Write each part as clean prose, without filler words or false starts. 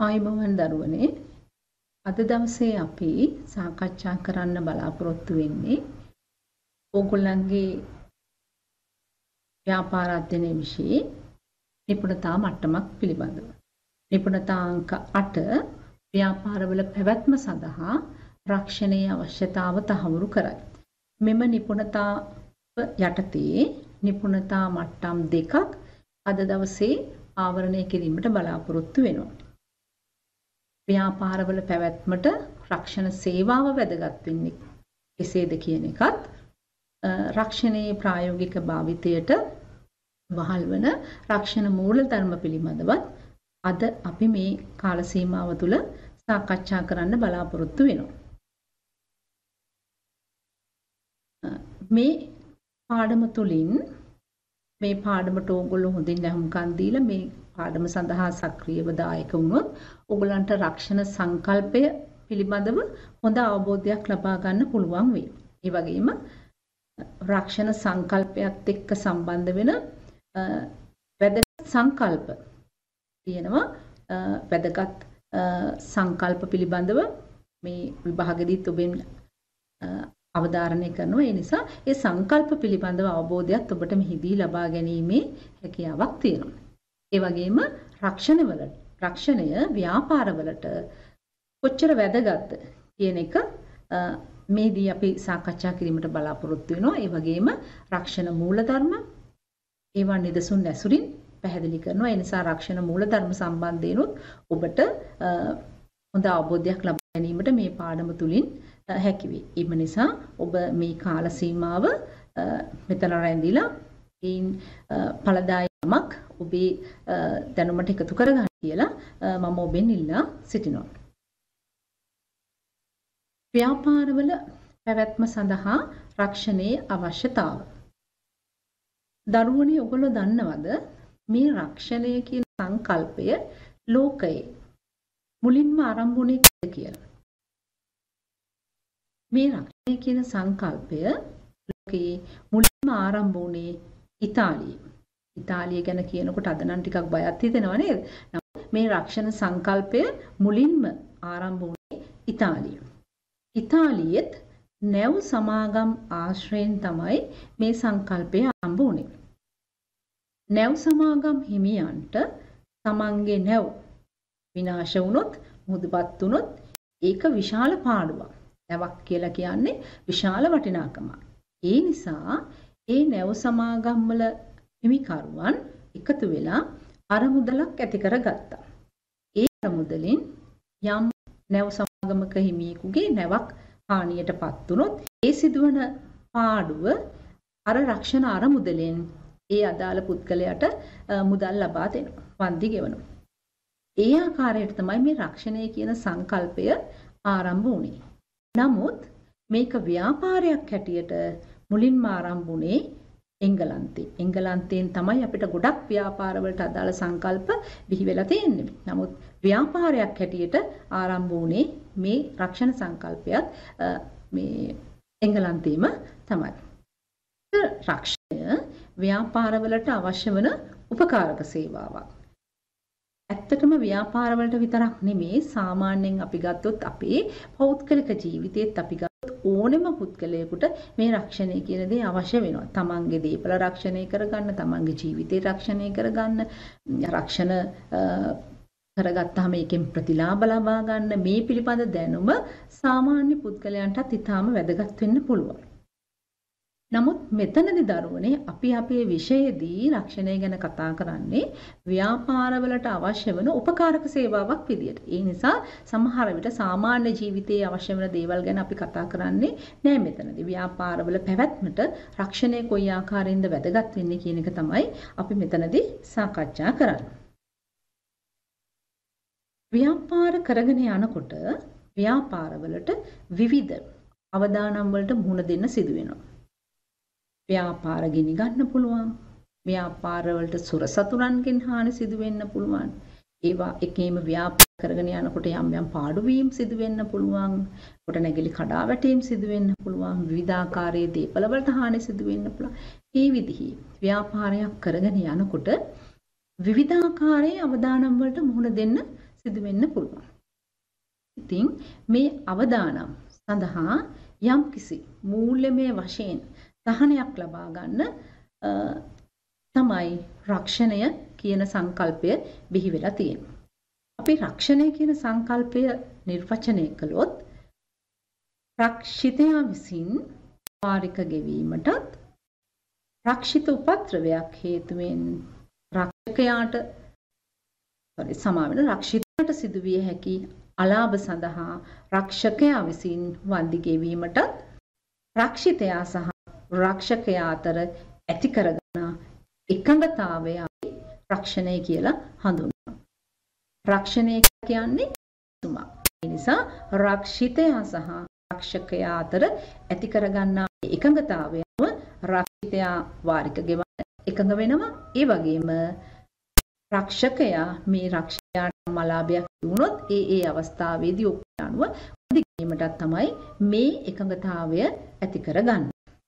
ආයුබෝවන් දරුවනේ අද දවසේ අපි සාකච්ඡා කරන්න බලාපොරොත්තු වෙන්නේ ඕගොල්ලන්ගේ ව්‍යාපාර අධ්‍යයනයේ විෂයේ නිපුණතා මට්ටමක් පිළිබඳව. නිපුණතා අංක 8 ව්‍යාපාරවල පැවැත්ම සඳහා රක්ෂණීය අවශ්‍යතාව තහවුරු කරයි. මෙම නිපුණතා යටතේ නිපුණතා මට්ටම් දෙකක් අද දවසේ ආවරණය කිරීමට බලාපොරොත්තු වෙනවා. ව්‍යාපාරවල පැවැත්මට රක්ෂණ සේවාව වැදගත් වෙන්නේ කෙසේද කියන එකත් රක්ෂණයේ ප්‍රායෝගික භාවිතයට වහල් වන රක්ෂණ මූලධර්ම පිළිබඳවත් අද අපි මේ කාල සීමාව තුළ සාකච්ඡා කරන්න බලාපොරොත්තු වෙනවා. මේ පාඩම තුළින් මේ පාඩමට ඕගොල්ලෝ හොඳින් ලැහුම්කන් දීලා මේ පාඩම සඳහා සක්‍රියව දායක වුණොත් ඕගොල්ලන්ට රක්ෂණ සංකල්පය පිළිබඳව හොඳ අවබෝධයක් ලබා ගන්න පුළුවන් වෙයි. ඒ වගේම රක්ෂණ සංකල්පයත් එක්ක සම්බන්ධ වෙන වැදගත් සංකල්ප තියෙනවා. වැදගත් සංකල්ප පිළිබඳව මේ විභාගෙදිත් ඔබෙන් අවධාරණය කරනවා. ඒ නිසා ඒ සංකල්ප පිළිබඳව අවබෝධයක් ඔබට මෙහිදී ලබා ගැනීමේ හැකියාවක් තියෙනවා. ඒ වගේම රක්ෂණය ව්‍යාපාරවලට කොච්චර වැදගත්ද කියන එක මේදී අපි සාකච්ඡා කිරීමට බලාපොරොත්තු වෙනවා. ඒ වගේම රක්ෂණ මූලධර්ම ඒවා නිදසුන් ඇසුරින් පැහැදිලි කරනවා. ඒ නිසා රක්ෂණ මූලධර්ම සම්බන්ධයෙන්ුත් ඔබට හොඳ අවබෝධයක් ලබා ගැනීමට මේ පාඩම තුලින් හැකි වේ. ඒ නිසා ඔබ මේ කාල සීමාව මෙතන රැඳිලා ඒන් ඵලදායකමක් ඔබේ දැනුමට එකතු කරගන්න කියලා මම ඔබෙන් ඉල්ලා සිටිනවා. ව්‍යාපාරවල පැවැත්ම සඳහා රක්ෂණයේ අවශ්‍යතාව. දරුවනේ ඔයගොල්ලෝ දන්නවද මේ රක්ෂණය කියන සංකල්පය ලෝකයේ මුලින්ම ආරම්භ වුණේ කොහෙද කියලා? මේ රක්ෂණය කියන සංකල්පය ලෝකයේ මුලින්ම ආරම්භ වුණේ ඉතාලියේ. ඉතාලිය ගැන කියනකොට අද නම් ටිකක් බයක් හිතෙනවා නේද? මේ රක්ෂණ සංකල්පය මුලින්ම ආරම්භ වුණේ ඉතාලියේ. ඉතාලියෙත් නැව් සමාගම් ආශ්‍රයෙන් තමයි මේ සංකල්පය ආරම්භ වුණේ. නැව් සමාගම් හිමියන්ට තමන්ගේ නැව් විනාශ වුණොත්, මුහුදුපත් වුණොත් ඒක විශාල පාඩුවක්. නැවක් කියලා කියන්නේ විශාල වටිනාකමක්. ඒ නිසා ඒ නැව් සමාගම් වල හිමිකරුවන් එකතු වෙලා අරමුදලක් ඇති කරගත්තා. ඒ අරමුදලින් යම් නැව් සමාගමක හිමියෙකුගේ නැවක් හානියටපත් වුණොත් ඒ සිදුවන පාඩුව අර රක්ෂණ අරමුදලෙන් ඒ අදාළ පුද්ගලයාට මුදල් ලබා දෙනවා. වන්දි ගෙවනවා. ඒ ආකාරයට තමයි මේ රක්ෂණය කියන සංකල්පය ආරම්භ වුණේ. නමුත් මේක ව්‍යාපාරයක් හැටියට මුලින්ම ආරම්භ වුණේ එංගලන්තේ. එංගලන්තයෙන් තමයි අපිට ගොඩක් ව්‍යාපාරවලට අදාළ සංකල්ප බිහි වෙලා තියෙන්නේ. නමුත් ව්‍යාපාරයක් හැටියට ආරම්භ වුණේ මේ රක්ෂණ සංකල්පයත් මේ එංගලන්තේම තමයි. රක්ෂණය ව්‍යාපාරවලට අවශ්‍ය වන උපකාරක සේවාවක්. ඇත්තටම ව්‍යාපාරවලට විතරක් නෙමේ සාමාන්‍යයෙන් අපි ගත්තොත් අපේ පෞද්ගලික ජීවිතේත් අපි ඕනෙම පුද්ගලයෙකුට මේ රක්ෂණය කියන දේ අවශ්‍ය වෙනවා. තමන්ගේ දේපල රක්ෂණය කරගන්න, තමන්ගේ ජීවිතේ රක්ෂණය කරගන්න, රක්ෂණ කරගත්තාම ඒකෙන් ප්‍රතිලාභ ලබා ගන්න මේ පිළිබඳ දැනුම සාමාන්‍ය පුද්ගලයන්ටත් ඉතාම වැදගත් වෙන්න පුළුවන්. නමුත් මෙතනදී දරුවනේ අපි අපේ විෂයේදී රක්ෂණය ගැන කතා කරන්නේ ව්‍යාපාරවලට අවශ්‍ය වන උපකාරක සේවාවක් විදියට. ඒ නිසා සමහර විට සාමාන්‍ය ජීවිතයේ අවශ්‍ය වෙන දේවල් ගැන අපි කතා කරන්නේ නෑ මෙතනදී. ව්‍යාපාරවල පැවැත්මට රක්ෂණය කොයි ආකාරයෙන්ද වැදගත් වෙන්නේ කියන එක තමයි අපි මෙතනදී සාකච්ඡා කරන්නේ. ව්‍යාපාර කරගෙන යනකොට ව්‍යාපාරවලට විවිධ අවදානම් වලට මුහුණ දෙන්න සිදු වෙනවා. ව්‍යාපාර ගිනි ගන්න පුළුවන්. ව්‍යාපාර වලට සුරසතුරන්ගෙන් හානි සිදු වෙන්න පුළුවන්. ඒවා එකේම ව්‍යාපාර කරගෙන යනකොට යම් යම් පාඩු වීම් සිදු වෙන්න පුළුවන්. කොට නැගිලි කඩා වැටීම් සිදු වෙන්න පුළුවන්. විවිධාකාරයේ දේපල වලට හානි සිදු වෙන්න පුළුවන්. මේ විදිහේ ව්‍යාපාරයක් කරගෙන යනකොට විවිධාකාරයේ අවදානම් වලට මුහුණ දෙන්න සිදු වෙන්න පුළුවන්. ඉතින් මේ අවදානම් සඳහා යම්කිසි මූල්‍යමය වශයෙන් සහනයක් ලබා ගන්න තමයි රක්ෂණය කියන සංකල්පය බිහි වෙලා තියෙන්නේ. අපි රක්ෂණය කියන සංකල්පය නිර්වචනය කළොත් රක්ෂිතයා විසින් වාරික ගෙවීමටත් රක්ෂිත උපද්‍රවයක් හේතුවෙන් රක්ෂකයාට රක්ෂිතයාට සිදුවිය හැකි අලාභ සඳහා රක්ෂකයා විසින් වන්දි ගෙවීමටත් රක්ෂිතයා සහ රක්ෂකයා අතර ඇති කරගන්නා එකඟතාවයයි රක්ෂණය කියලා හඳුන්වනවා. රක්ෂණය කියන්නේ තුමා. ඒ නිසා රක්ෂිතයා සහ රක්ෂකයා අතර ඇති කරගන්නා එකඟතාවයම රක්ෂිතයා වාරික ගෙවන්න එකඟ වෙනවා. ඒ වගේම රක්ෂකයා මේ රක්ෂකයාට මලාභයක් වුණොත් ඒ අවස්ථාවේදී ඔක්කොම අනුව වන්දිගීමටත් තමයි මේ එකඟතාවය ඇති කරගන්නේ.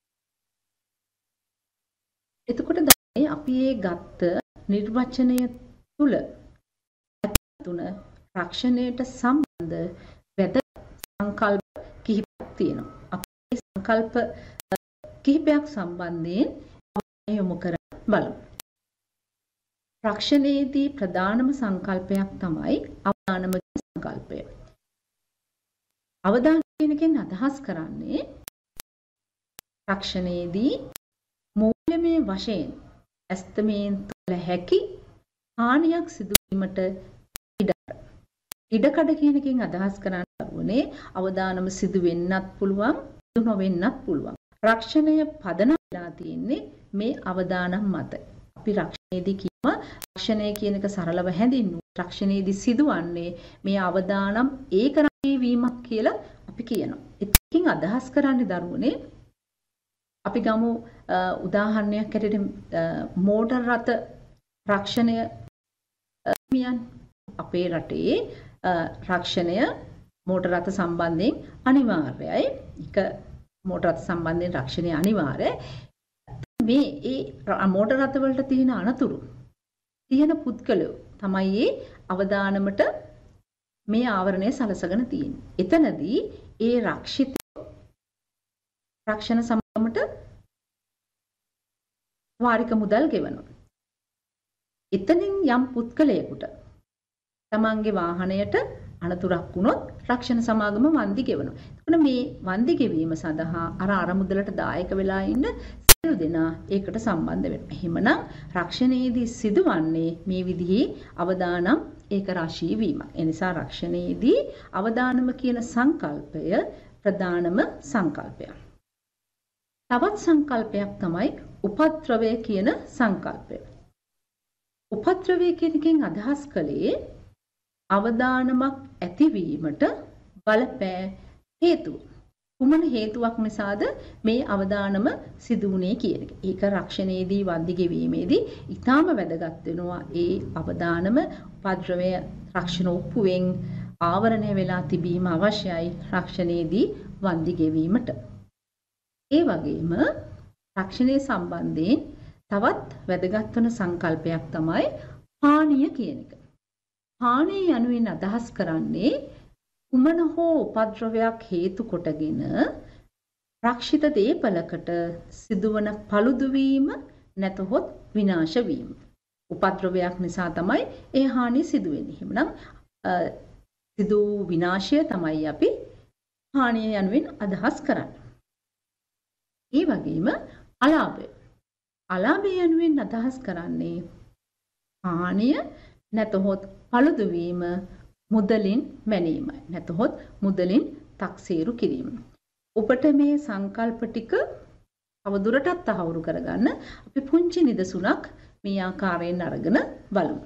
එතකොට අපි මේ ගත්ත නිර්වචනය තුල තුන රක්ෂණයට සම්බන්ධ වැදගත් සංකල්ප කිහිපයක් තියෙනවා. අපි මේ සංකල්ප කිහිපයක් සම්බන්ධයෙන් යොමු කර බලමු. රක්ෂණයේදී ප්‍රධානම සංකල්පයක් තමයි අවදානම සංකල්පය. අවදාන කියන එකෙන් අදහස් කරන්නේ රක්ෂණයේදී මූල්‍යමය වශයෙන් ඇස්තමෙන් තුළ හැකි හානියක් සිදුවීමට ඉඩකඩ කියන එකෙන් අදහස් කරන්න ලැබුණේ අවදානම සිදු වෙන්නත් පුළුවන්, සිදු නොවෙන්නත් පුළුවන්. රක්ෂණය පදනම් වෙලා තියෙන්නේ මේ අවදානම් මත. අපි රක්ෂණයේදී කියම රක්ෂණය කියන එක සරලව හැඳින්වුවා. රක්ෂණයේදී සිදුවන්නේ මේ අවදානම් ඒකරාශී වීමක් කියලා අපි කියනවා. ඒකකින් අදහස් කරන්නේ දරුවනේ අපි ගමු උදාහරණයක් ඇරෙන්න මෝටර් රථ රක්ෂණය අපේ රටේ රක්ෂණය මෝටර් රථ සම්බන්ධයෙන් අනිවාර්යයි. එක මෝටර් රථ සම්බන්ධයෙන් රක්ෂණය අනිවාර්යයි. මේ ඒ මෝටර් රථ වලට තියෙන අනතුරු තියෙන පුද්ගලයෝ තමයි ඒ අවදානමට මේ ආවරණය සලසගෙන තියෙන්නේ. එතනදී ඒ රක්ෂිත රක්ෂණ සමාගමට වාරික මුදල් ගෙවනවා. එතනින් යම් පුද්ගලයෙකුට තමන්ගේ වාහනයට අනතුරක් වුණොත් රක්ෂණ සමාගම වන්දි ගෙවනවා. එතකොට මේ වන්දි ගෙවීම සඳහා අර අරමුදලට දායක වෙලා ඉන්න සියලු දෙනා ඒකට සම්බන්ධ වෙනවා. එහෙමනම් රක්ෂණයේදී සිදුවන්නේ මේ විදිහේ අවදානම් ඒකරාශී වීමක්. ඒ නිසා රක්ෂණයේදී අවදානම කියන සංකල්පය ප්‍රධානම සංකල්පයක්. තවත් සංකල්පයක් තමයි උපද්‍රවය කියන සංකල්පය. උපද්‍රවය කියන එකෙන් අදහස් කළේ අවදානමක් ඇතිවීමට බලපෑ හේතුව. කුමන හේතුවක් නිසාද මේ අවදානම සිදු වුණේ කියන එක. ඒක රක්ෂණයේදී වන්දි ගෙවීමේදී ඊටාම වැදගත් වෙනවා. ඒ අවදානම උපද්‍රවය රක්ෂණ ඔප්පුවෙන් ආවරණය වෙලා තිබීම අවශ්‍යයි රක්ෂණයේදී වන්දි ගෙවීමට. ඒ වගේම රක්ෂණයේ සම්බන්ධයෙන් තවත් වැදගත් වන සංකල්පයක් තමයි හානිය කියන එක. හානිය යනුවෙන් අදහස් කරන්නේ කුමන හෝ උපද්‍රවයක් හේතු කොටගෙන රක්ෂිත දේපලකට සිදුවන paludu වීම නැතහොත් විනාශ වීම. උපද්‍රවයක් නිසා තමයි ඒ හානිය සිදු වෙන්නේ. එහෙමනම් සිදු විනාශය තමයි අපි හානිය යනුවෙන් අදහස් කරන්නේ. ඒ වගේම අලාභය. අලාභය යනුවෙන් අදහස් කරන්නේ හානිය නැතහොත් paludu වීම මුදලින් මැනීමයි. නැතහොත් මුදලින් තක්සේරු කිරීම. ඔබට මේ සංකල්ප ටික අවදුරටත් තහවුරු කරගන්න අපි පුංචි නිදසුනක් මේ ආකාරයෙන් අරගෙන බලමු.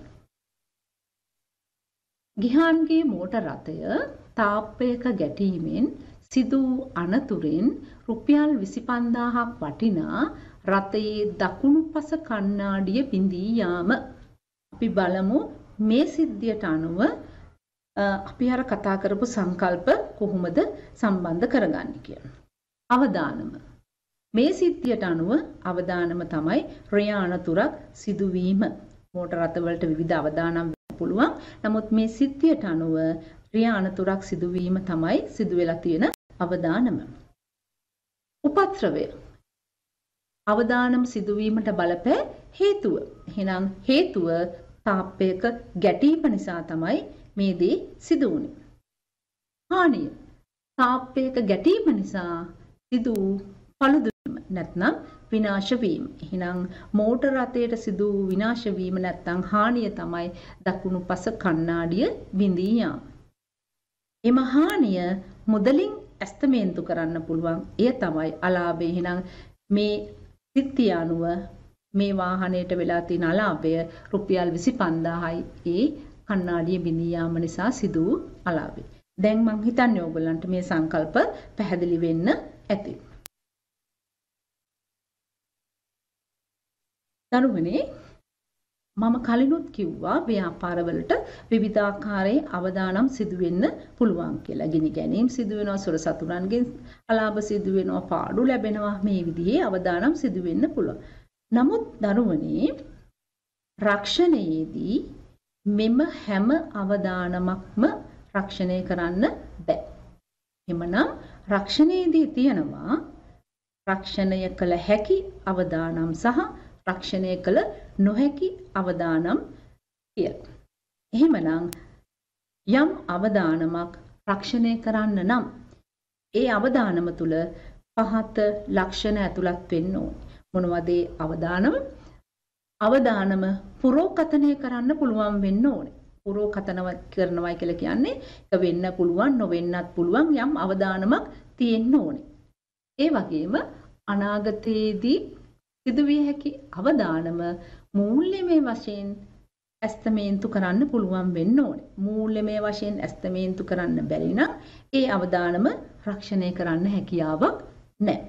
ගිහාන්ගේ මෝටර් රථය තාප්පයක ගැටීමෙන් සිදු අනතුරෙන් රුපියල් 25000ක් වටිනා රථයේ දකුණු පස කණ්ණාඩිය බිඳී යාම. අපි බලමු මේ සිද්ධියට අනුව අපි අර කතා කරපු සංකල්ප කොහොමද සම්බන්ධ කරගන්නේ කියලා. අවදානම. මේ සිද්ධියට අනුව අවදානම තමයි රිය අනතුරක් සිදුවීම. මෝටර් රථ වලට විවිධ අවදානම් පුළුවන්. නමුත් මේ සිද්ධියට අනුව ක්‍රියා අනතුරක් සිදුවීම තමයි සිදු වෙලා තියෙන අවදානම. උපත්‍රවය අවදානම් සිදුවීමට බලපෑ හේතුව. එහෙනම් හේතුව තාප්පයක ගැටීම නිසා තමයි මේ දේ සිදු වුනේ. හානිය තාප්පයක ගැටීම නිසා සිදු පළුදු වීම නැත්නම් විනාශ වීම. එහෙනම් මෝටර රථයට සිදු විනාශ වීම නැත්නම් හානිය තමයි දකුණු පස කණ්ණාඩිය බිඳී යාම. එම හානිය මුදලින් ඇස්තමේන්තු කරන්න පුළුවන්. එය තමයි අලාභය. එහෙනම් මේ සිද්ධිය අනුව මේ වාහනයට වෙලා තියෙන අලාභය රුපියල් 25000යි. ඒ කණ්ණාඩිය බිඳී යාම නිසා සිදු වූ අලාභය. දැන් මම හිතන්නේ ඔයගොල්ලන්ට මේ සංකල්ප පැහැදිලි වෙන්න ඇති. දරුවනේ මම කලිනුත් කිව්වා ව්‍යාපාරවලට විවිධාකාරයේ අවදානම් සිදු වෙන්න පුළුවන් කියලා. ගිනි ගැනීම් සිදු වෙනවා, සොර සතුරන්ගෙන් අලාභ සිදු වෙනවා, පාඩු ලැබෙනවා. මේ විදිහේ අවදානම් සිදු වෙන්න පුළුවන්. නමුත් දරුවනේ රක්ෂණයේදී මෙම හැම අවදානමක්ම රක්ෂණය කරන්න බෑ. එමනම් රක්ෂණයේදී තියෙනවා රක්ෂණය කළ හැකි අවදානම් සහ රක්ෂණය කළ නොහැකි අවදානම් කියලා. එහෙමනම් යම් අවදානමක් රක්ෂණය කරන්න නම් ඒ අවදානම තුල පහත ලක්ෂණ ඇතුළත් වෙන්න ඕනේ. මොනවද ඒ අවදානම? අවදානම පුරෝකතනය කරන්න පුළුවන් වෙන්න ඕනේ. පුරෝකතන කරනවා කියලා කියන්නේ ඒක වෙන්න පුළුවන්, නොවෙන්නත් පුළුවන් යම් අවදානමක් තියෙන්න ඕනේ. ඒ වගේම අනාගතයේදී සිදුවිය හැකි අවදානම මූල්‍යමය වශයෙන් ඇස්තමේන්තු කරන්න පුළුවන් වෙන්න ඕනේ. මූල්‍යමය වශයෙන් ඇස්තමේන්තු කරන්න බැරි නම් ඒ අවදානම රක්ෂණය කරන්න හැකියාවක් නැහැ.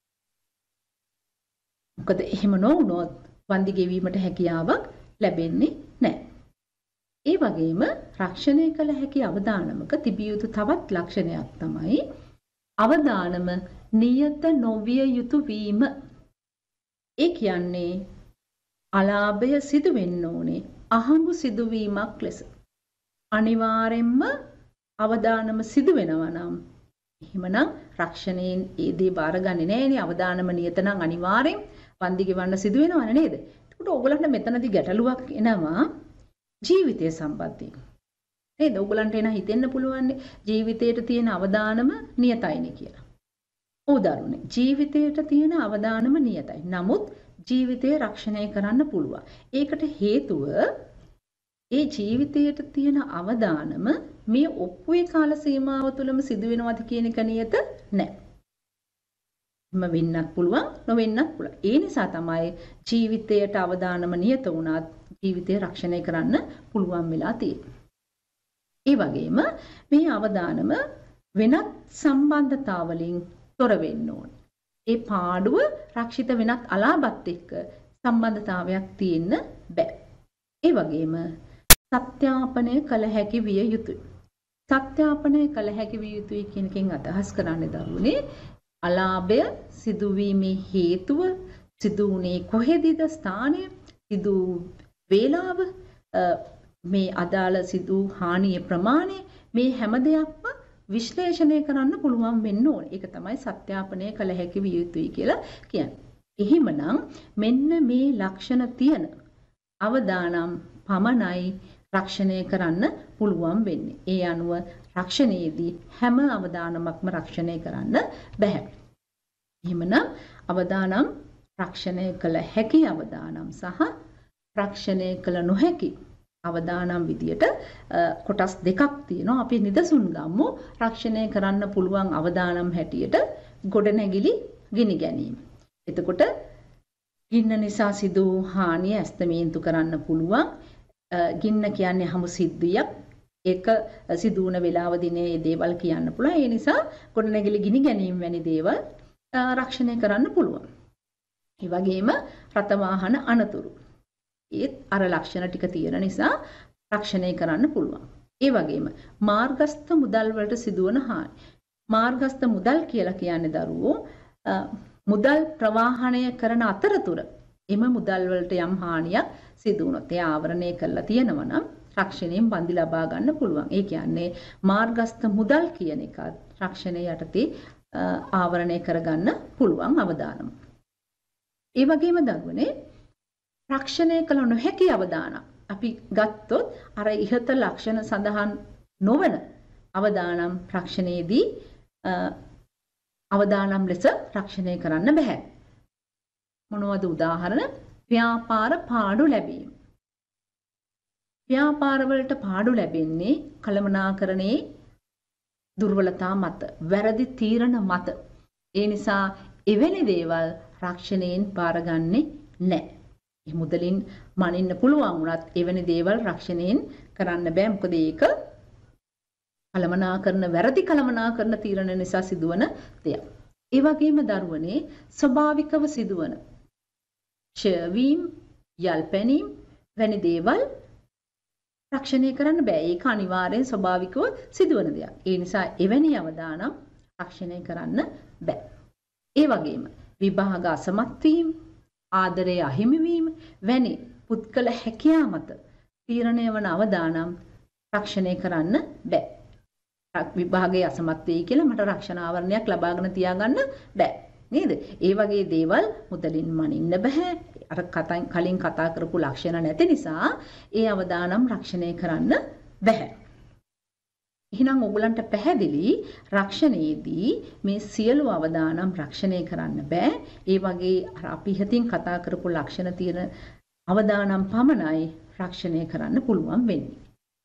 මොකද එහෙම නොවුනොත් වන්දි ගෙවීමට හැකියාවක් ලැබෙන්නේ නැහැ. ඒ වගේම රක්ෂණය කළ හැකි අවදානමක තිබිය යුතු තවත් ලක්ෂණයක් තමයි අවදානම නියත නොවිය යුතු වීම. ඒ කියන්නේ අලාභය සිදු වෙන්න ඕනේ අහඹු සිදුවීමක් ලෙස. අනිවාර්යෙන්ම අවදානම සිදු වෙනවා නම් එහෙමනම් රක්ෂණයෙන් ඒ දේ බාරගන්නේ නැහැනේ. අවදානම නියත නම් අනිවාර්යෙන් වන්දි ගෙවන්න සිදු වෙනවනේ නේද? ඒකට ඕගොල්ලන්ට මෙතනදී ගැටලුවක් එනවා ජීවිතය සම්බන්ධයෙන්. නේද? ඕගොල්ලන්ට එන හිතෙන්න පුළුවන් ජීවිතයට තියෙන අවදානම නියතයිනේ කියලා. ඔව් දරුවනේ. ජීවිතයට තියෙන අවදානම නියතයි. නමුත් ජීවිතය රක්ෂණය කරන්න පුළුවන්. ඒකට හේතුව ඒ ජීවිතයට තියෙන අවදානම මේ ඔප්පුවේ කාල සීමාව තුළම සිදු වෙනවද කියන එක නියත නැහැ. වෙන්නත් පුළුවන්, නොවෙන්නත් පුළුවන්. ඒ නිසා තමයි ජීවිතයට අවදානම නියත වුණත් ජීවිතය රක්ෂණය කරන්න පුළුවන් වෙලා තියෙන්නේ. ඒ වගේම මේ අවදානම වෙනත් සම්බන්ධතාවලින් තොර වෙන්න ඕනේ. ඒ පාඩුව රක්ෂිත වෙනත් අලාභත් එක්ක සම්බන්ධතාවයක් තියෙන්න බෑ. ඒ වගේම සත්‍යාපනය කළ හැකි විය යුතුයි. සත්‍යාපනය කළ හැකි විය යුතුයි කියන එකෙන් අදහස් කරන්නේ දරුවනේ අලාභය සිදුවීමේ හේතුව, සිදු වුණේ කොහෙදද ස්ථානය, සිදු වේලාව, මේ අදාළ සිදු හානියේ ප්‍රමාණය, මේ හැම දෙයක්ම විශ්ලේෂණය කරන්න පුළුවන් වෙන්න ඕනේ. ඒක තමයි සත්‍යාපනය කළ හැකි විය යුතුයි කියලා කියන්නේ. එහෙමනම් මෙන්න මේ ලක්ෂණ තියෙන අවදානම් පමණයි රක්ෂණය කරන්න පුළුවන් වෙන්නේ. ඒ අනුව රක්ෂණයේදී හැම අවදානමක්ම රක්ෂණය කරන්න බෑ. එහෙමනම් අවදානම් රක්ෂණය කළ හැකි අවදානම් සහ රක්ෂණය කළ නොහැකි අවදානම් විදියට කොටස් දෙකක් තියෙනවා. අපි නිදසුන් ගමු. රක්ෂණය කරන්න පුළුවන් අවදානම් හැටියට ගොඩනැගිලි ගිනි ගැනීම. එතකොට ගින්න නිසා සිදු හානිය ඇස්තමේන්තු කරන්න පුළුවන්. ගින්න කියන්නේ හැම සිද්ධියක්. ඒක සිදු වුණ වෙලාව දිනේ මේ දේවල් කියන්න පුළුවන්. ඒ නිසා ගොඩනැගිලි ගිනි ගැනීම වැනි දේවල් රක්ෂණය කරන්න පුළුවන්. ඒ වගේම රථ වාහන අනතුරු ඒත් අර ලක්ෂණ ටික තියෙන නිසා රක්ෂණය කරන්න පුළුවන්. ඒ වගේම මාර්ගස්ත මුදල් වලට සිදුවන හානි. මාර්ගස්ත මුදල් කියලා කියන්නේ දරුවෝ මුදල් ප්‍රවාහණය කරන අතරතුර එම මුදල් වලට යම් හානියක් සිදු වුණොත් ඒ ආවරණය කරලා තියෙනවා නම් රක්ෂණයෙන් වන්දි ලබා ගන්න පුළුවන්. ඒ කියන්නේ මාර්ගස්ත මුදල් කියන එක රක්ෂණය යටතේ ආවරණය කරගන්න පුළුවන් අවදානම. ඒ වගේම දරුවනේ රක්ෂණය කළ නොහැකි අවදානම් අපි ගත්තොත් අර ඉහත ලක්ෂණ සඳහන් නොවන අවදානම් රක්ෂණයේදී අවදානම් ලෙස රක්ෂණය කරන්න බෑ. මොනවද උදාහරණ? ව්‍යාපාර පාඩු ලැබීම. ව්‍යාපාර වලට පාඩු ලැබෙන්නේ කළමනාකරණයේ දුර්වලතා මත, වැරදි තීරණ මත. ඒ නිසා එවැනි දේවල් රක්ෂණයෙන් බාරගන්නේ නැහැ. මේ මුදලින් මනින්න පුළුවන් වුණත් එවැනි දේවල් රක්ෂණයෙන් කරන්න බෑ. මොකද ඒක කළමනාකරන වැරදි කළමනාකරන තීරණ නිසා සිදුවන දෙයක්. ඒ වගේම දරුවනේ ස්වභාවිකව සිදුවන ඡේවීම්, යල්පැනීම් වැනි දේවල් රක්ෂණය කරන්න බෑ. ඒක අනිවාර්යෙන් ස්වභාවිකව සිදුවන දෙයක්. ඒ නිසා එවැනි අවදානම් රක්ෂණය කරන්න බෑ. ඒ වගේම විභාග අසමත් වීම, ආදරය අහිමි වීම වැනි පුද්ගල හැකියාව මත තීරණය වන අවදානම් රක්ෂණය කරන්න බෑ. විභාගයේ අසමත් වෙයි කියලා මට රක්ෂණ ආවරණයක් ලබාගෙන තියාගන්න බෑ. නේද? ඒ වගේ දේවල් මුදලින් මනින්න බෑ. අර කලින් කතා කරපු ලක්ෂණ නැති නිසා ඒ අවදානම් රක්ෂණය කරන්න බෑ. එහෙනම් ඔයගලන්ට පැහැදිලි රක්ෂණයේදී මේ සියලු අවදානම් රක්ෂණය කරන්න බෑ. ඒ වගේ අර අපි හිතින් කතා කරපු ලක්ෂණ තියෙන අවදානම් පමණයි රක්ෂණය කරන්න පුළුවන් වෙන්නේ.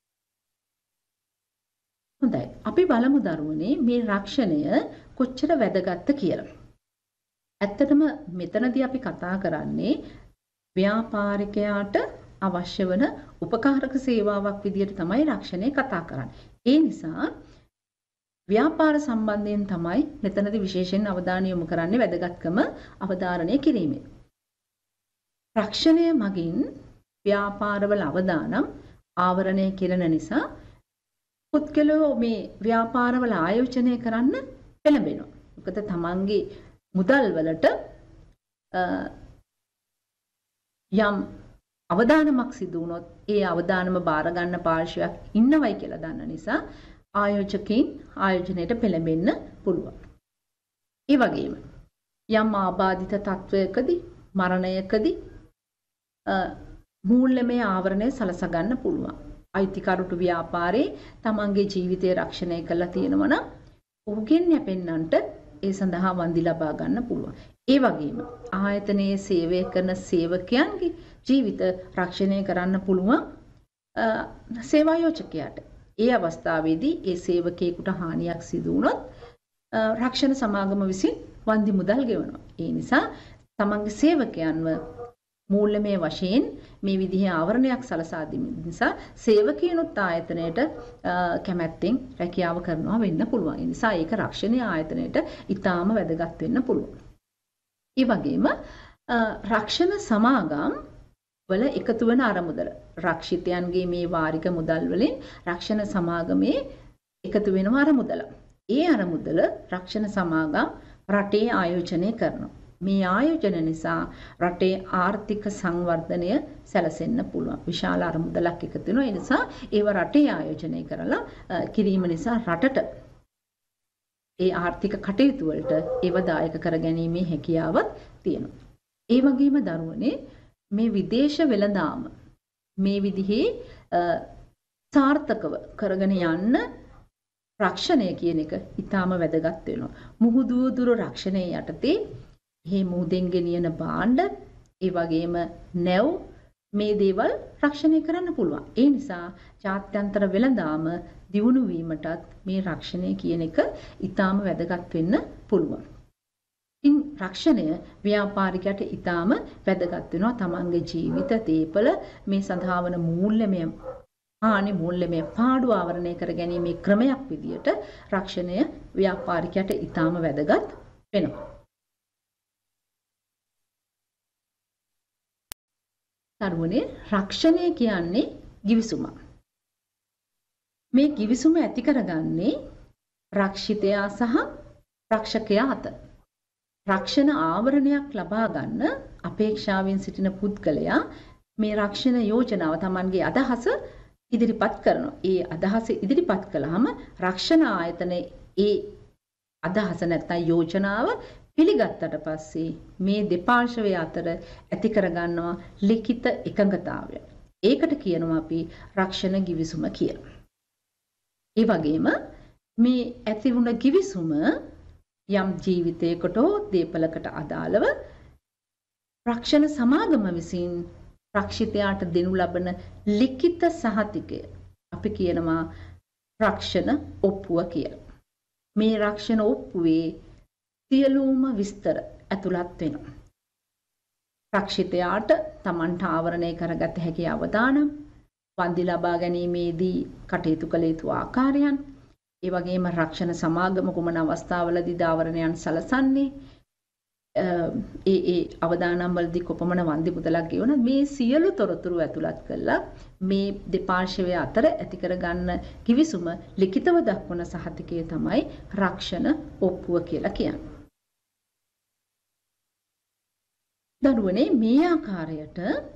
හොඳයි. අපි බලමු දරුවනේ මේ රක්ෂණය කොච්චර වැදගත්ද කියලා. ඇත්තටම මෙතනදී අපි කතා කරන්නේ ව්‍යාපාරිකයාට අවශ්‍ය වන උපකාරක සේවාවක් විදිහට තමයි රක්ෂණය කතා කරන්නේ. ඒ නිසා ව්‍යාපාර සම්බන්ධයෙන් තමයි මෙතනදී විශේෂයෙන් අවධානය යොමු කරන්නේ වැදගත්කම අවධාරණය කිරීමේ. රක්ෂණය මගින් ව්‍යාපාරවල අවදානම් ආවරණය කෙරෙන නිසා පුද්ගලයෝ මේ ව්‍යාපාරවල ආයෝජනය කරන්න පෙළඹෙනවා. මොකද තමන්ගේ මුදල් වලට යම් අවදානමක් සිදු වුණොත් ඒ අවදානම බාර ගන්න පාර්ශවයක් ඉන්නවයි කියලා දන්න නිසා ආයෝජකයින් ආයෝජනයට පෙළඹෙන්න පුළුවන්. ඒ වගේම යම් ආබාධිත තත්වයකදී මරණයකදී මූල්‍යමය ආවරණය සලසා ගන්න පුළුවන්. අයිතිකරුට ව්‍යාපාරේ තමන්ගේ ජීවිතය රක්ෂණය කරලා තියෙනවා නම් ඔහුගෙන් යැපෙන්නන්ට ඒ සඳහා වන්දි ලබා ගන්න පුළුවන්. ඒ වගේම ආයතනයේ සේවය කරන සේවකයන්ගේ ජීවිත රක්ෂණය කරන්න පුළුවන් සේවායෝජකයාට. ඒ අවස්ථාවේදී ඒ සේවකයෙකුට හානියක් සිදු වුණොත් රක්ෂණ සමාගම විසින් වන්දි මුදල් ගෙවනවා. ඒ නිසා තමන්ගේ සේවකයන්ව මූල්‍යමය වශයෙන් මේ විදිහේ ආවරණයක් සලසා දීම නිසා සේවකයන්ුත් ආයතනයට කැමැත්තෙන් රැකියාව කරනවා වෙන්න පුළුවන්. ඒ නිසා ඒක රක්ෂණීය ආයතනයට ඉතාම වැදගත් වෙන්න පුළුවන්. ඒ වගේම රක්ෂණ සමාගම් වල එකතු වෙන අරමුදල රක්ෂිතයන්ගේ මේ වාරික මුදල් වලින් රක්ෂණ සමාගමේ එකතු වෙනවා අරමුදල. ඒ අරමුදල රක්ෂණ සමාගම් රටේ ආයෝජනය කරනවා. මේ ආයෝජන නිසා රටේ ආර්ථික සංවර්ධනය සැලසෙන්න පුළුවන්. විශාල අරමුදලක් එකතු වෙනවා. ඒ නිසා ඒව රටේ ආයෝජනය කරලා කිරීම නිසා රටට ඒ ආර්ථික කටයුතු වලට ඒව දායක කරගැනීමේ හැකියාව තියෙනවා. ඒ වගේම දරුවනේ මේ විදේශ වෙළඳාම මේ විදිහේ සාර්ථකව කරගෙන යන්න රක්ෂණය කියන එක ඊටාම වැදගත් වෙනවා. මුහුදුදුර රක්ෂණය යටතේ මේ මුහුදෙන් ගෙනියන භාණ්ඩ ඒ වගේම නැව් මේ දේවල් රක්ෂණය කරන්න පුළුවන්. ඒ නිසා ජාත්‍යන්තර වෙළඳාම දියුණු වීමටත් මේ රක්ෂණය කියන එක ඊටාම වැදගත් වෙන්න පුළුවන්. ඉන් රක්ෂණය ව්‍යාපාරිකයට ඊටාම වැදගත් වෙනවා. තමන්ගේ ජීවිත දේපල මේ සඳහා වන මූල්‍යමය හානි මූල්‍යමය පාඩු ආවරණය කර ගැනීමේ ක්‍රමයක් විදියට රක්ෂණය ව්‍යාපාරිකයට ඊටාම වැදගත් වෙනවා. තරුවනේ රක්ෂණය කියන්නේ givisuma. මේ givisuma ඇති කරගන්නේ රක්ෂිතයා සහ රක්ෂකයා අතර. රක්ෂණ ආවරණයක් ලබා ගන්න අපේක්ෂාවෙන් සිටින පුද්ගලයා මේ රක්ෂණ යෝජනාව Tamanගේ අදහස ඉදිරිපත් කරනවා. ඒ අදහස ඉදිරිපත් කළාම රක්ෂණ ආයතනයේ ඒ අදහස නැත්නම් යෝජනාව පිළිගත්තට පස්සේ මේ දෙපාර්ශවය අතර ඇති කරගන්නවා ලිඛිත එකඟතාවය. ඒකට කියනවා අපි රක්ෂණ ගිවිසුම කියලා. ඒ වගේම මේ ඇති වුණ ගිවිසුම යම් ජීවිතයකට හෝ දේපලකට අදාළව රක්ෂණ සමාගම විසින් රක්ෂිතයාට දෙනු ලබන ලිඛිත සහතිකය අපි කියනවා රක්ෂණ ඔප්පුව කියලා. මේ රක්ෂණ ඔප්පුවේ සියලුම විස්තර ඇතුළත් වෙනවා. රක්ෂිතයාට Tamanට ආවරණය කරගත හැකි අවදානම්, වන්දි ලබා ගැනීමේදී කටයුතු කළ යුතු ආකාරයන්, ඒ වගේම රක්ෂණ සමාගම කුමන අවස්ථාවලදී ආවරණයන් සලසන්නේ, ඒ අවදානම් වලදී කොපමණ වන්දි මුදලක් ගෙවන මේ සියලු තොරතුරු ඇතුළත් කළා මේ දෙපාර්ශවය අතර ඇති කරගන්න කිවිසුම ලිඛිතව දක්වන සහතිකය තමයි රක්ෂණ ඔප්පුව කියලා කියන්නේ. දරුවනේ මේ ආකාරයට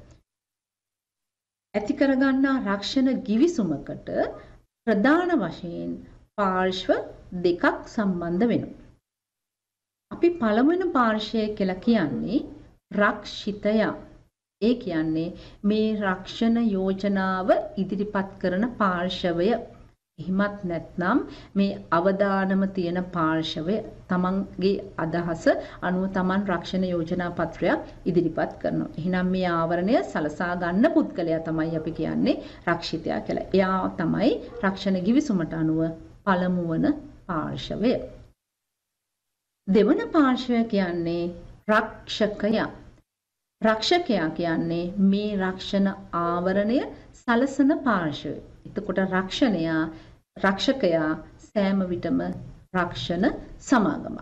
ඇති කරගන්නා රක්ෂණ ගිවිසුමකට ප්‍රධාන වශයෙන් පාර්ශ්ව දෙකක් සම්බන්ධ වෙනවා. අපි පළමුවෙනි පාර්ශ්වය කියලා කියන්නේ රක්ෂිතයා. ඒ කියන්නේ මේ රක්ෂණ යෝජනාව ඉදිරිපත් කරන පාර්ශවය. එහෙමත් නැත්නම් මේ අවදානම තියෙන පාර්ශවය තමන්ගේ අදහස අනුව තමන් රක්ෂණ යෝජනා පත්‍රයක් ඉදිරිපත් කරනවා. එහෙනම් මේ ආවරණය සලසා ගන්න පුද්ගලයා තමයි අපි කියන්නේ රක්ෂිතයා කියලා. එයා තමයි රක්ෂණ ගිවිසුමට අනුව පළමු වන පාර්ශවය. දෙවන පාර්ශවය කියන්නේ රක්ෂකයා. රක්ෂකයා කියන්නේ මේ රක්ෂණ ආවරණය සලසන පාර්ශවය. එතකොට රක්ෂකයා සෑම විටම රක්ෂණ සමාගම.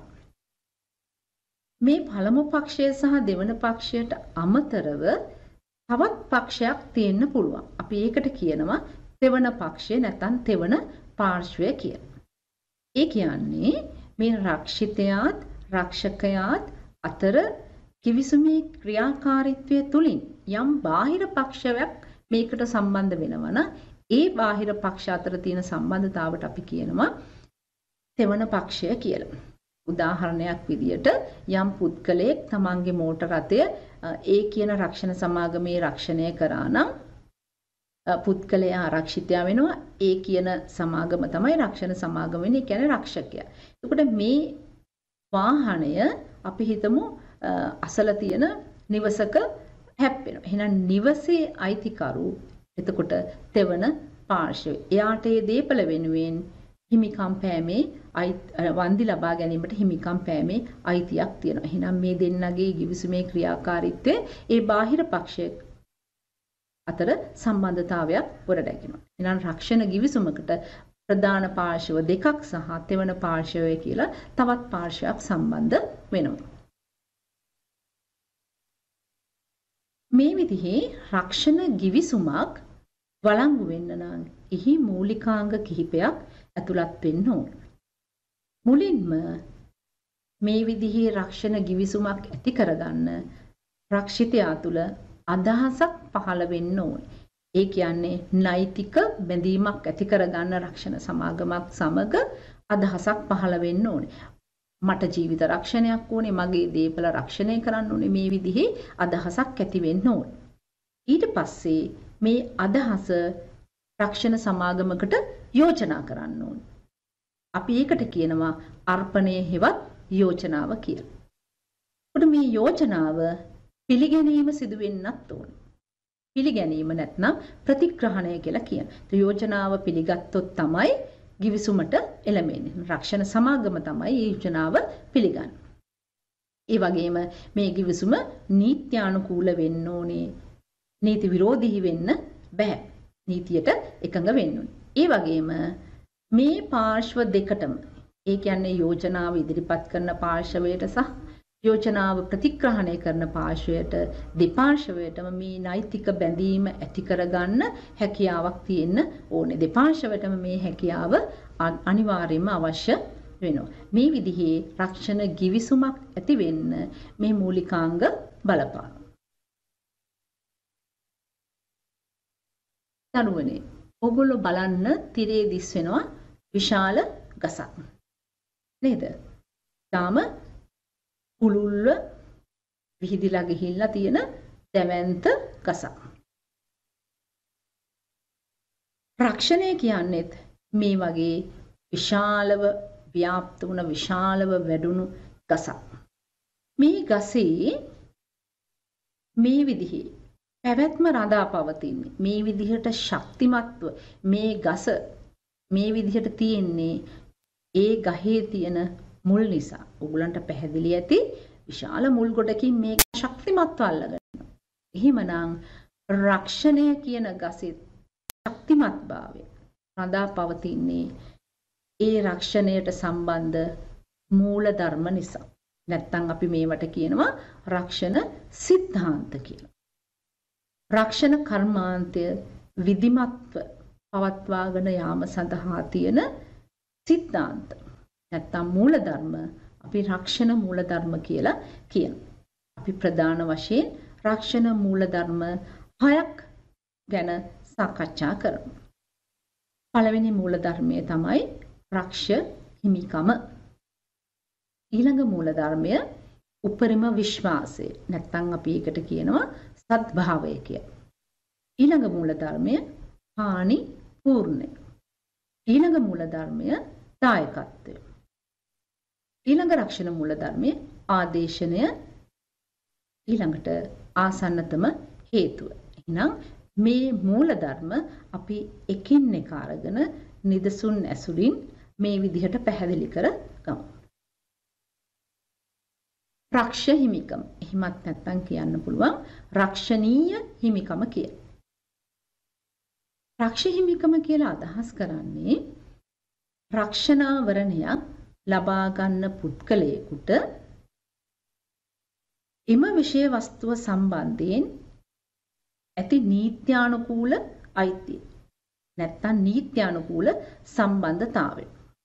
මේ පළමු පක්ෂය සහ දෙවන පක්ෂයට අමතරව තවත් පක්ෂයක් තියෙන්න පුළුවන්. අපි ඒකට කියනවා තෙවන පක්ෂය නැත්නම් තෙවන පාර්ශවය කියලා. ඒ කියන්නේ මේ රක්ෂිතයාත් රක්ෂකයාත් අතර කිවිසුමේ ක්‍රියාකාරීත්වය තුලින් යම් බාහිර පක්ෂයක් මේකට සම්බන්ධ වෙනවා නම් ඒ බාහිර පක්ෂ අතර තියෙන සම්බන්ධතාවට අපි කියනවා තෙවන පක්ෂය කියලා. උදාහරණයක් විදියට යම් පුද්ගලයෙක් තමන්ගේ මෝටර රථය ඒ කියන රක්ෂණ සමාගමේ රක්ෂණය කරා නම් පුද්ගලයා ආරක්ෂිතයා වෙනවා. ඒ කියන සමාගම තමයි රක්ෂණ සමාගම වෙන්නේ. ඒ කියන්නේ රක්ෂකයා. එතකොට මේ වාහනය අපි හිතමු අසල තියෙන නිවසක හැප්පෙනවා. එහෙනම් නිවසේ අයිතිකරු එතකොට තෙවන පාර්ශවය. එයාට ඒ දීපල වෙනුවෙන් හිමිකම් පෑමේ වන්දි ලබා ගැනීමට හිමිකම් පෑමේ අයිතියක් තියෙනවා. එහෙනම් මේ දෙන්නගේ ගිවිසුමේ ක්‍රියාකාරීත්වය ඒ බාහිර පක්ෂය අතර සම්බන්ධතාවයක් වරදැකිනවා. එහෙනම් රක්ෂණ ගිවිසුමකට ප්‍රධාන පාර්ශව දෙකක් සහ තෙවන පාර්ශවය කියලා තවත් පාර්ශවයක් සම්බන්ධ වෙනවා. මේ විදිහේ රක්ෂණ ගිවිසුමක් වළංගු වෙන්න නම් එහි මූලිකාංග කිහිපයක් ඇතුළත් වෙන්න ඕන. මුලින්ම මේ විදිහේ රක්ෂණ ගිවිසුමක් ඇති කරගන්න රක්ෂිතයා තුළ අදහසක් පහළ වෙන්න ඕන. ඒ කියන්නේ නෛතික බැඳීමක් ඇති කරගන්න රක්ෂණ සමාගමක් සමග අදහසක් පහළ වෙන්න ඕනේ. මට ජීවිත රක්ෂණයක් ඕනේ, මගේ දේපල රක්ෂණය කරන්න ඕනේ, මේ විදිහේ අදහසක් ඇති වෙන්න ඕනේ. ඊට පස්සේ මේ අදහස රක්ෂණ සමාගමකට යෝජනා කරන්න ඕනේ. අපි ඒකට කියනවා අර්පණය හෙවත් යෝජනාව කියලා. උඩ මේ යෝජනාව පිළිගැනීම සිදු වෙන්නත් ඕනේ. පිළිගැනීම නැත්නම් ප්‍රතිග්‍රහණය කියලා කියනවා. යෝජනාව පිළිගත්තොත් තමයි ගිවිසුමට එළඹෙන්නේ. රක්ෂණ සමාගම තමයි මේ යෝජනාව පිළිගන්නේ. ඒ වගේම මේ ගිවිසුම නීත්‍යානුකූල වෙන්න ඕනේ. නීති විරෝධී වෙන්න බෑ. නීතියට එකඟ වෙන්න ඕනේ. ඒ වගේම මේ පාර්ශ්ව දෙකටම ඒ කියන්නේ යෝජනාව ඉදිරිපත් කරන පාර්ශවයට සහ යෝජනාව ප්‍රතිග්‍රහණය කරන පාර්ශවයට දෙපාර්ශවයටම මේ නෛතික බැඳීම ඇති කරගන්න හැකියාවක් තියෙන්න ඕනේ. දෙපාර්ශවයටම මේ හැකියාව අනිවාර්යයෙන්ම අවශ්‍ය වෙනවා. මේ විදිහේ රක්ෂණ ගිවිසුමක් ඇති වෙන්න මේ මූලිකාංග බලපානවා. දරුවනේ ඕගොල්ලෝ බලන්න තිරේ දිස් වෙනවා විශාල ගසක්. නේද? තාම පුළුල්ව විහිදිලා ගිහිල්ලා තියෙන දැවැන්ත ගසක්. රක්ෂණය කියන්නේත් මේ වගේ විශාලව ව්‍යාප්ත වුණ විශාලව වැඩුණු ගසක්. මේ ගසේ මේ විදිහේ පැවැත්ම රඳා පවතින්නේ මේ විදිහට ශක්තිමත්ව මේ ගස මේ විදිහට තියෙන්නේ ඒ ගහේ තියෙන මුල් නිසා. ඔයගලන්ට පැහැදිලි ඇති විශාල මුල් ගොඩකින් මේ ශක්තිමත්ව අල්ලගෙන. එහෙමනම් රක්ෂණය කියන ගසේ ශක්තිමත්භාවය රඳා පවතින්නේ ඒ රක්ෂණයට සම්බන්ධ මූල ධර්ම නිසා. නැත්තම් අපි මේවට කියනවා රක්ෂණ සිද්ධාන්ත කියලා. රක්ෂණ කර්මාන්තය විධිමත්ව පවත්වාගෙන යාම සඳහා තියෙන සිද්ධාන්ත. නැත්තම් මූල ධර්ම අපි රක්ෂණ මූල ධර්ම කියලා කියනවා. අපි ප්‍රධාන වශයෙන් රක්ෂණ මූල ධර්ම 6ක් ගැන සාකච්ඡා කරමු. පළවෙනි මූල ධර්මය තමයි රක්ෂ හිමිකම. ඊළඟ මූල ධර්මය උපරිම විශ්වාසය. නැත්නම් අපි ඒකට කියනවා සත්භාවය කියලා. ඊළඟ මූල ධර්මය හානි පූර්ණය. ඊළඟ මූල ධර්මය දායකත්වය. ඊළඟ රක්ෂණ මූල ධර්මය ආදේශනය. ඊළඟට ආසන්නතම හේතුව. එහෙනම් මේ මූල ධර්ම අපි එකින් එක අරගෙන නිදසුන් ඇසුරින් මේ විදිහට පැහැදිලි කර ගමු. රක්ෂ හිමිකම. එහෙමත් නැත්නම් කියන්න පුළුවන් රක්ෂණීය හිමිකම කියලා. රක්ෂ හිමිකම කියලා අදහස් කරන්නේ රක්ෂණාවරණයක් ලබා ගන්න පුද්ගලයෙකුට එම විෂය වස්තුව සම්බන්ධයෙන් ඇති නීත්‍යානුකූල අයිතිය. නැත්නම් නීත්‍යානුකූල සම්බන්ධතාවය.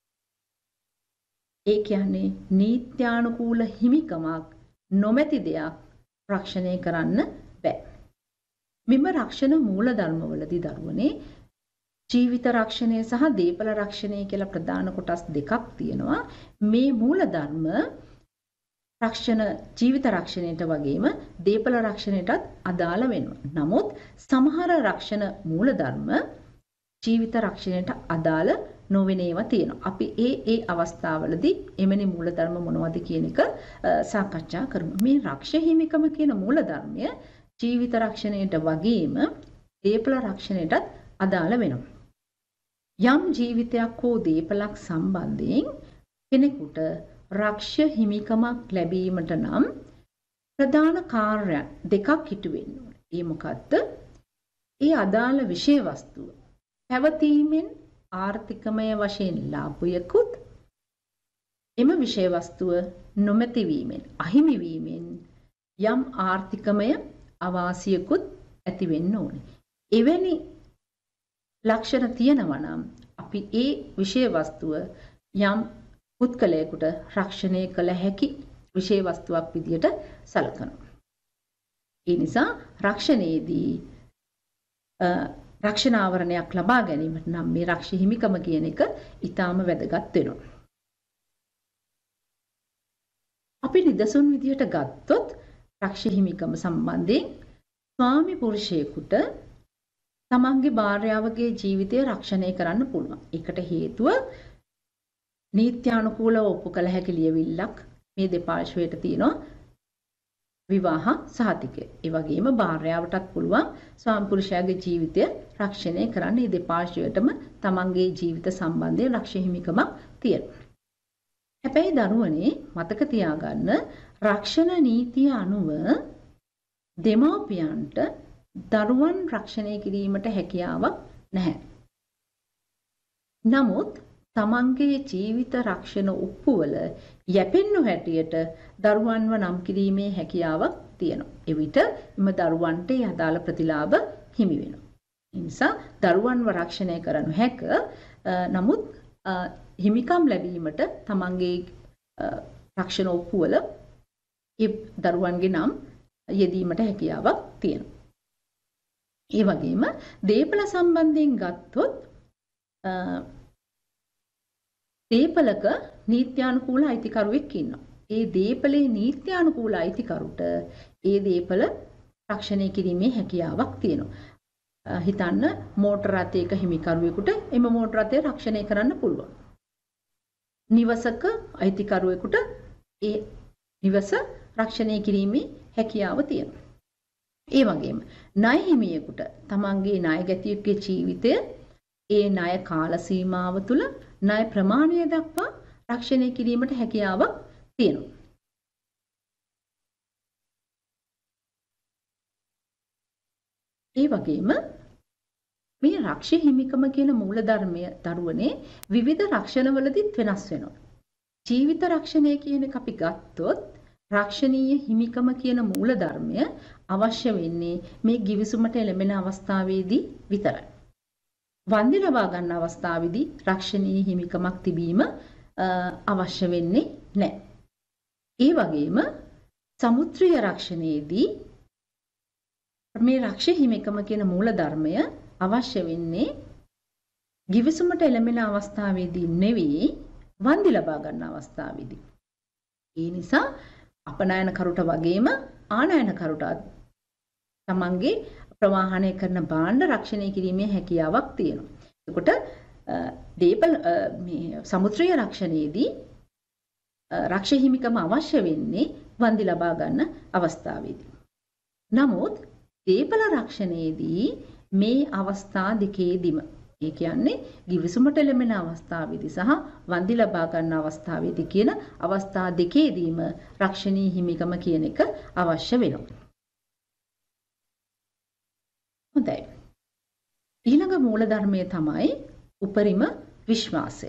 ඒ කියන්නේ නීත්‍යානුකූල හිමිකමක් නොමැති දෙයක් රක්ෂණය කරන්න බෑ. මෙම රක්ෂණ මූල ධර්මවලදී දරුවනේ ජීවිත රක්ෂණය සහ දේපල රක්ෂණය කියලා ප්‍රධාන කොටස් දෙකක් තියෙනවා. මේ මූල ධර්ම රක්ෂණ ජීවිත රක්ෂණයට වගේම දේපල රක්ෂණයටත් අදාළ වෙනවා. නමුත් සමහර රක්ෂණ මූල ධර්ම ජීවිත රක්ෂණයට අදාළ නොවන ඒවා තියෙනවා. අපි ඒ අවස්ථාවලදී එමෙනි මූල ධර්ම මොනවද කියන එක සාකච්ඡා කරමු. මේ රක්ෂ හිමිකම කියන මූල ධර්මය ජීවිත රක්ෂණයට වගේම දේපල රක්ෂණයටත් අදාළ වෙනවා. යම් ජීවිතයක් හෝ දේපලක් සම්බන්ධයෙන් කෙනෙකුට රක්ෂ හිමිකමක් ලැබීමට නම් ප්‍රධාන කාර්යයන් දෙකක් ඉටු වෙන්න ඕනේ. ඒ මොකද්ද? ඒ අදාළ විෂය වස්තුව පැවතීමෙන් ආර්ථිකමය වශයෙන් ලාභයකුත් එම විෂය වස්තුව නොමැති වීමෙන් අහිමි වීමෙන් යම් ආර්ථිකමය අවාසියකුත් ඇති වෙන්න ඕනේ. එවැනි ලක්ෂණ තියෙනවා නම් අපි ඒ විෂය වස්තුව යම් පුද්ගලයෙකුට රක්ෂණය කළ හැකි විෂය වස්තුවක් විදියට සැලකනවා. ඒ නිසා රක්ෂණයේදී රක්ෂණ ආවරණයක් ලබා ගැනීමට නම් මේ රක්ෂ හිමිකම කියන එක ඊටාම වැදගත් වෙනවා. අපි නිදසුන් විදියට ගත්තොත් රක්ෂ හිමිකම සම්බන්ධයෙන් ස්වාමි පුරුෂයෙකුට තමන්ගේ භාර්යාවගේ ජීවිතය රක්ෂණය කරන්න පුළුවන්. ඒකට හේතුව නීත්‍යානුකූලව ඔප්පු කළ හැකි ලියවිල්ලක් මේ දෙපාර්ශ්වයට තියෙනවා විවාහ සහතිකය. ඒ වගේම භාර්යාවටත් පුළුවන් ස්වාමි පුරුෂයාගේ ජීවිතය රක්ෂණය කරන්න. මේ දෙපාර්ශ්වයටම තමන්ගේ ජීවිත සම්බන්ධයෙන් රක්ෂ හිමිකමක් තියෙනවා. හැබැයි දරුවනේ මතක තියාගන්න රක්ෂණ නීතිය අනුව දෙමාපියන්ට දරුවන් රක්ෂණය කිරීමට හැකියාවක් නැහැ. නමුත් තමන්ගේ ජීවිත රක්ෂණ උප්පුවල යැපෙන්නු හැටියට දරුවන්ව නම් කිරීමේ හැකියාවක් තියෙනවා. එවිට එම දරුවන්ට අදාළ ප්‍රතිලාභ හිමි වෙනවා. ඒ නිසා දරුවන්ව රක්ෂණය කරනු හැක. නමුත් හිමිකම් ලැබීමට තමන්ගේ රක්ෂණ ඔප්පුවල ඒ දරුවන්ගේ නම් යෙදීමට හැකියාවක් තියෙනවා. ඒ වගේම දේපල සම්බන්ධයෙන් ගත්තොත් දේපලක නීත්‍යානුකූල අයිතිකරුවෙක් ඉන්නවා. ඒ දේපලේ නීත්‍යානුකූල අයිතිකරුට ඒ දේපල රක්ෂණය කිරීමේ හැකියාවක් තියෙනවා. හිතන්න මෝටර රථයක හිමිකරුවෙකුට එම මෝටර රථය රක්ෂණය කරන්න පුළුවන්. නිවසක අයිතිකරුවෙකුට ඒ නිවස රක්ෂණය කිරීමේ හැකියාව තියෙනවා. ඒ වගේම ණය හිමියෙකුට තමන්ගේ ණයගැතියෙකුගේ ජීවිතය ඒ ණය කාල සීමාව තුළ ණය ප්‍රමාණය දක්වා රක්ෂණය කිරීමට හැකියාවක් තියෙනවා. ඒ වගේම මේ රක්ෂ්‍ය හිමිකම කියන මූලධර්මය දරුවනේ විවිධ රක්ෂණවලදීත් වෙනස් වෙනවා. ජීවිත රක්ෂණය කියන එක අපි ගත්තොත් රක්ෂණීය හිමිකම කියන මූලධර්මය අවශ්‍ය වෙන්නේ මේ ගිවිසුමට එළඹෙන අවස්ථාවේදී විතරයි. වන්දි ලබා ගන්න අවස්ථාවේදී රක්ෂණීය හිමිකමක් තිබීම අවශ්‍ය වෙන්නේ නැහැ. ඒ වගේම සමුද්‍රීය රක්ෂණයේදී මේ රක්ෂ්‍ය හිමිකම කියන මූලධර්මය අවශ්‍ය වෙන්නේ ගිවිසුමට එළඹෙන අවස්ථාවේදී නෙවෙයි වන්දි ලබා ගන්න අවස්ථාවේදී. ඒ නිසා අපනයනකරුට වගේම ආනයනකරුට තමන්ගේ ප්‍රවාහනය කරන භාණ්ඩ රක්ෂණය කිරීමේ හැකියාවක් තියෙනවා. එතකොට දේපල මේ සමුද්‍රීය රක්ෂණයේදී රක්ෂ්‍ය හිමිකම අවශ්‍ය වෙන්නේ වන්දි ලබා ගන්න අවස්ථාවේදී. නමුත් දේපල රක්ෂණයේදී මේ අවස්ථා දෙකේදීම ඒ කියන්නේ ගිවිසුමට එළඹෙන අවස්ථාවේදී සහ වන්දි ලබා ගන්න අවස්ථාවේදී කියන අවස්ථා දෙකේදීම රක්ෂණීය හිමිකම කියන එක අවශ්‍ය වෙනවා. හොඳයි. ඊළඟ මූලධර්මය තමයි උපරිම විශ්වාසය.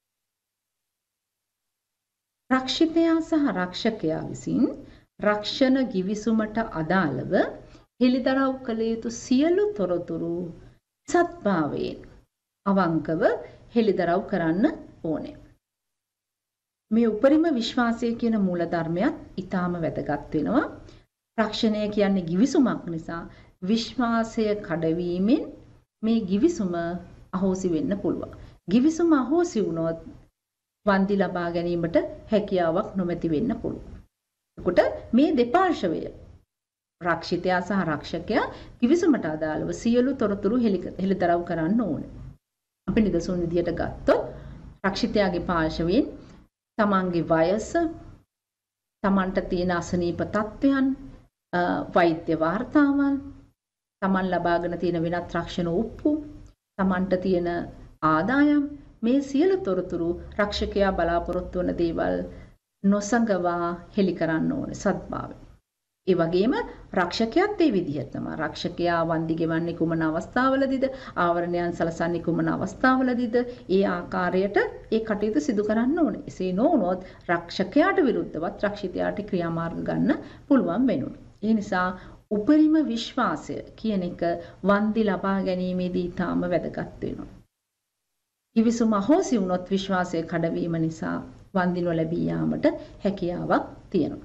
රක්ෂිතයා සහ රක්ෂකයා විසින් රක්ෂණ ගිවිසුමට අදාළව හෙළිදරව් කළ යුතු සියලු තොරතුරු සත්භාවයෙන් අවංකව හෙළිදරව් කරන්න ඕනේ. මේ උපරිම විශ්වාසය කියන මූලධර්මයක් ඊටාම වැදගත් වෙනවා. රක්ෂණය කියන්නේ ගිවිසුමක් නිසා විශ්වාසය කඩවීමෙන් මේ ගිවිසුම අහෝසි වෙන්න පුළුවන්. ගිවිසුම අහෝසි වුණොත් වන්දි ලබා ගැනීමට හැකියාවක් නොමැති වෙන්න පුළුවන්. එතකොට මේ දෙපාර්ශවය රක්ෂිතයා සහ රක්ෂකයා ගිවිසුමට අදාළව සියලු තොරතුරු හෙළිදරව් කරන්න ඕනේ. අපි නිදසුන් විදියට ගත්තොත් රක්ෂිතයාගේ පාර්ශවයෙන් තමන්ගේ වයස, තමන්ට තියෙන අසනීප තත්ත්වයන්, වෛද්‍ය වාර්තාවන්, තමන් ලබාගෙන තියෙන වෙනත් රක්ෂණ උප්පු, තමන්ට තියෙන ආදායම් මේ සියලු තොරතුරු රක්ෂකයා බලාපොරොත්තු වන දේවල් නොසඟවා හෙළි කරන්න ඕනේ සත්භාවය. ඒ වගේම රක්ෂකයාත් ඒ විදිහටම රක්ෂකයා වන්දි ගෙවන්නේ කුමන අවස්ථාවලදීද, ආවරණයන් සලසන්නේ කුමන අවස්ථාවලදීද, ඒ ආකාරයට ඒ කටයුතු සිදු කරන්න ඕනේ. එසේ නොවුනොත් රක්ෂකයාට විරුද්ධවත් රක්ෂිතයාට ක්‍රියාමාර්ග ගන්න පුළුවන් වෙනවා. ඒ නිසා උපරිම විශ්වාසය කියන එක වන්දි ලබා ගැනීමේදී තාම වැදගත් වෙනවා. කිවිසුම අහෝසි වුණොත් විශ්වාසය කඩවීම නිසා වන්දි නොලැබී යාමට හැකියාවක් තියෙනවා.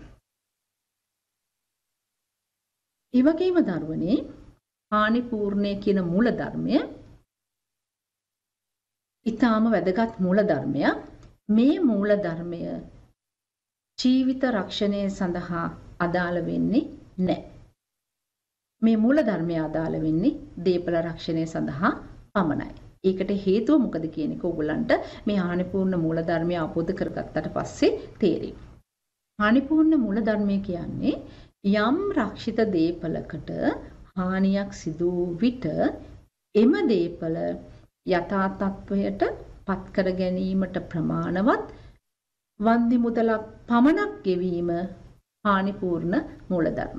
ඒ වගේම දරුවනේ හානිපූර්ණය කියන මූලධර්මය ඊටාම වැදගත් මූලධර්මයක්. මේ මූලධර්මය ජීවිත රක්ෂණය සඳහා අදාළ වෙන්නේ නැහැ. මේ මූලධර්මය අදාළ වෙන්නේ දේපල රක්ෂණය සඳහා පමණයි. ඒකට හේතුව මොකද කියන එක ඔයගලන්ට මේ හානිපූර්ණ මූලධර්මය අවබෝධ කරගත්තට පස්සේ තේරෙයි. හානිපූර්ණ මූලධර්මය කියන්නේ යම් රක්ෂිත දේපලකට හානියක් සිදු විට එම දේපල යථා තත්වයට පත් කර ගැනීමට ප්‍රමාණවත් වන්දි මුදලක් පමණක් ගෙවීම හානිපූර්ණ මූලධර්ම.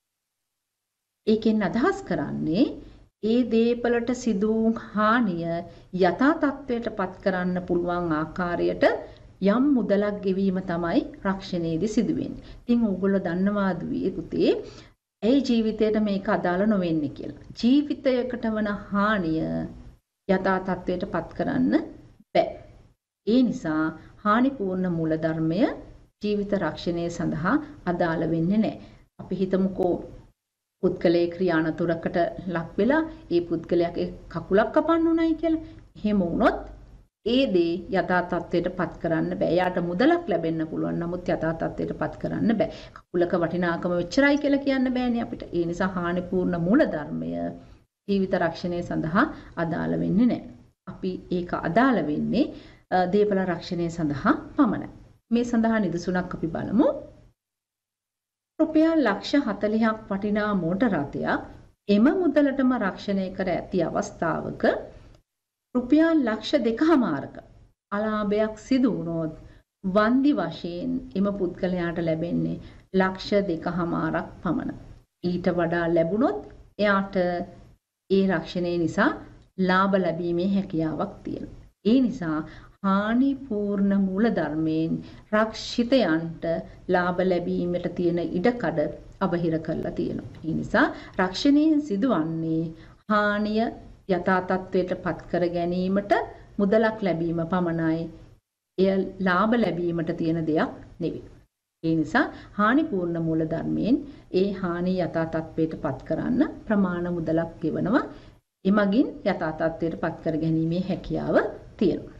ඒකෙන් අදහස් කරන්නේ ඒ දේපලට සිදු හානිය යථා තත්වයට පත් කරන්න පුළුවන් ආකාරයට යම් මුදලක් ගෙවීම තමයි රක්ෂණයේදී සිදු වෙන්නේ. ඉතින් ඕගොල්ලෝ දන්නවා දුවේ පුතේ ඒ ජීවිතයට මේක අදාළ නොවෙන්නේ කියලා. ජීවිතයකට වන හානිය යථා තත්වයට පත් කරන්න බෑ. ඒ නිසා හානිපූර්ණ මූලධර්මය ජීවිත රක්ෂණය සඳහා අදාළ වෙන්නේ නැහැ. අපි හිතමුකෝ පුද්ගලයේ ක්‍රියානතුරකට ලක් වෙලා ඒ පුද්ගලයාගේ කකුලක් කපන්න උනායි කියලා. එහෙම වුණොත් ඒ දේ යථා තත්ත්වයට පත් කරන්න බෑ. යාට මුදලක් ලැබෙන්න පුළුවන්. නමුත් යථා තත්ත්වයට පත් කරන්න බෑ. කකුලක වටිනාකම වෙච්චරයි කියලා කියන්න බෑනේ අපිට. ඒ නිසා හානිපූර්ණ මූලධර්මය ජීවිත රක්ෂණය සඳහා අදාළ වෙන්නේ නැහැ. අපි ඒක අදාළ වෙන්නේ දේපල රක්ෂණය සඳහා පමණයි. මේ සඳහා නිදසුනක් අපි බලමු. රුපියල් ලක්ෂ 40ක් වටිනා මෝටර රථයක් එම මුදලටම රක්ෂණය කර ඇති අවස්ථාවක රුපියල් ලක්ෂ 2.5ක අලාභයක් සිදු වුණොත් වන්දි වශයෙන් එම පුද්ගලයාට ලැබෙන්නේ ලක්ෂ 2.5ක් පමණ. ඊට වඩා ලැබුණොත් එයාට ඒ රක්ෂණය නිසා ලාභ ලැබීමේ හැකියාවක් තියෙනවා. ඒ නිසා හානිපූර්ණ මූලධර්මයෙන් රක්ෂිතයන්ට ලාභ ලැබීමට තියෙන ඉඩකඩ අවහිර කරලා තියෙනවා. ඒ නිසා රක්ෂණයෙන් සිදුවන්නේ හානිය යථා තත්ත්වයට පත් කර ගැනීමට මුදලක් ලැබීම පමණයි. එය ලාභ ලැබීමට තියෙන දෙයක් නෙවෙයි. ඒ නිසා හානිපූර්ණ මූලධර්මයෙන් ඒ හානිය යථා තත්ත්වයට පත් කරන්න ප්‍රමාණ මුදලක් ගෙවනවා. එමගින් යථා තත්ත්වයට පත් කර ගැනීමේ හැකියාව තියෙනවා.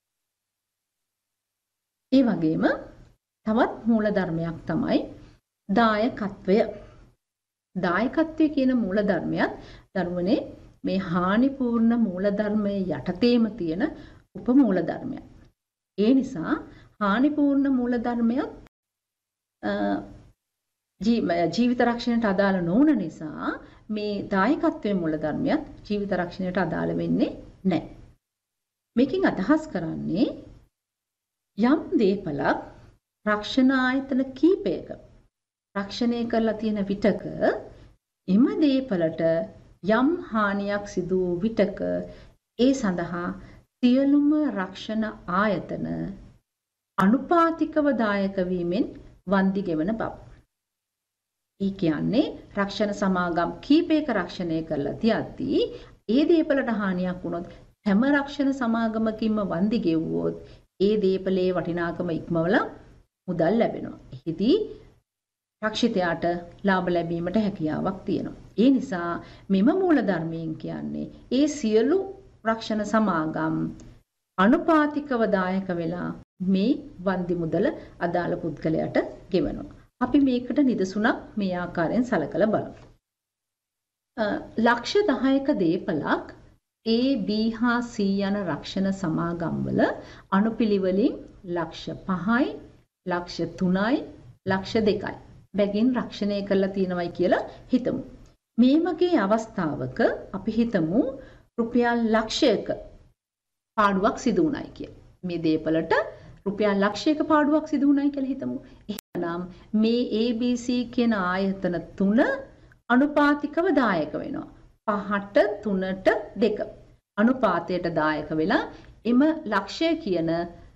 ඒ වගේම තවත් මූලධර්මයක් තමයි දායකත්වය. දායකත්වය කියන මූලධර්මයක් ධර්මනේ මේ හානිපූර්ණ මූලධර්මයේ යටතේම තියෙන උපමූලධර්මයක්. ඒ නිසා හානිපූර්ණ මූලධර්මයක් ජීවිත රක්ෂණයට අදාළ නොවන නිසා මේ දායකත්වයේ මූලධර්මයක් ජීවිත රක්ෂණයට අදාළ වෙන්නේ නැහැ. මේකෙන් අදහස් කරන්නේ යම් දේපලක් රක්ෂණ ආයතන කීපයක රක්ෂණය කරලා තියෙන විටක එම දේපලට යම් හානියක් සිදු වූ විටක ඒ සඳහා සියලුම රක්ෂණ ආයතන අනුපාතිකව දායක වීමෙන් වන්දි ගෙවන බව. ඒ කියන්නේ රක්ෂණ සමාගම් කීපයක රක්ෂණය කරලා තියද්දී ඒ දේපලට හානියක් වුණොත් හැම රක්ෂණ සමාගමකින්ම වන්දි ගෙවුවොත් ඒ දේපලේ වටිනාකම ඉක්මවලා මුදල් ලැබෙනවා. එහිදී රක්ෂිතයාට ලාභ ලැබීමට හැකියාවක් තියෙනවා. ඒ නිසා මෙම මූලධර්මයෙන් කියන්නේ ඒ සියලු රක්ෂණ සමාගම් අනුපාතිකව දායක වෙලා මේ වන්දි මුදල අදාළ පුද්ගලයාට ගෙවනවා. අපි මේකට නිදසුනක් මේ ආකාරයෙන් සලකලා බලමු. ලක්ෂ 10ක දේපලක් A, B හා C යන රක්ෂණ සමාගම් වල අනුපිළිවෙලින් ලක්ෂ 5යි, ලක්ෂ 3යි, ලක්ෂ 2යි බැගින් රක්ෂණය කරලා තියෙනවයි කියලා හිතමු. මේ වගේ අවස්ථාවක අපි හිතමු රුපියල් ලක්ෂයක පාඩුවක් සිදු වුණයි කියලා. මේ දේපලට රුපියල් ලක්ෂයක පාඩුවක් සිදු වුණයි කියලා හිතමු. එහෙනම් මේ ABC කියන ආයතන තුන අනුපාතිකව දායක වෙනවා. 5ට 3ට 2 අනුපාතයට දායක වෙලා එම ලක්ෂය කියන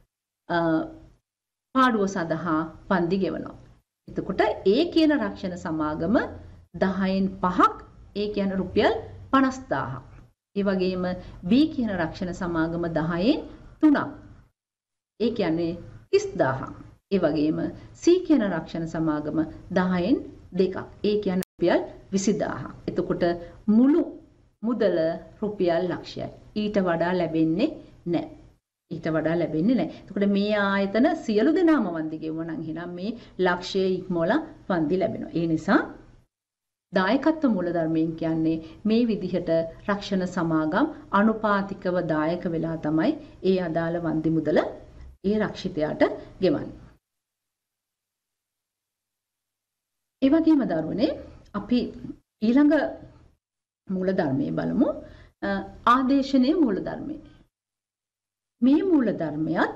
පාඩුව සඳහා වන්දි ගෙවනවා. එතකොට A කියන රක්ෂණ සමාගම 10න් 5ක් ඒ කියන්නේ රුපියල් 50000ක්. ඒ වගේම B කියන රක්ෂණ සමාගම 10න් 3ක්. ඒ කියන්නේ 30000ක්. ඒ වගේම C කියන රක්ෂණ සමාගම 10න් 2ක්. ඒ කියන්නේ රුපියල් 20000ක්. එතකොට මුළු මුදල රුපියල් ලක්ෂයයි. ඊට වඩා ලැබෙන්නේ නැහැ. ඊට වඩා ලැබෙන්නේ නැහැ. එතකොට මේ ආයතන සියලු දෙනාම වන්දි ගෙවුවා නම් එහෙනම් මේ ලක්ෂය ඉක්මවලා වන්දි ලැබෙනවා. ඒ නිසා දායකත්ව මූලධර්මයෙන් කියන්නේ මේ විදිහට රක්ෂණ සමාගම් අනුපාතිකව දායක වෙලා තමයි ඒ අදාළ වන්දි මුදල ඒ රක්ෂිතයාට ගෙවන්නේ. ඒ වගේම දරුවනේ අපි ඊළඟ මූලධර්මයේ බලමු ආදේශනීය මූලධර්මය. මේ මූලධර්මයත්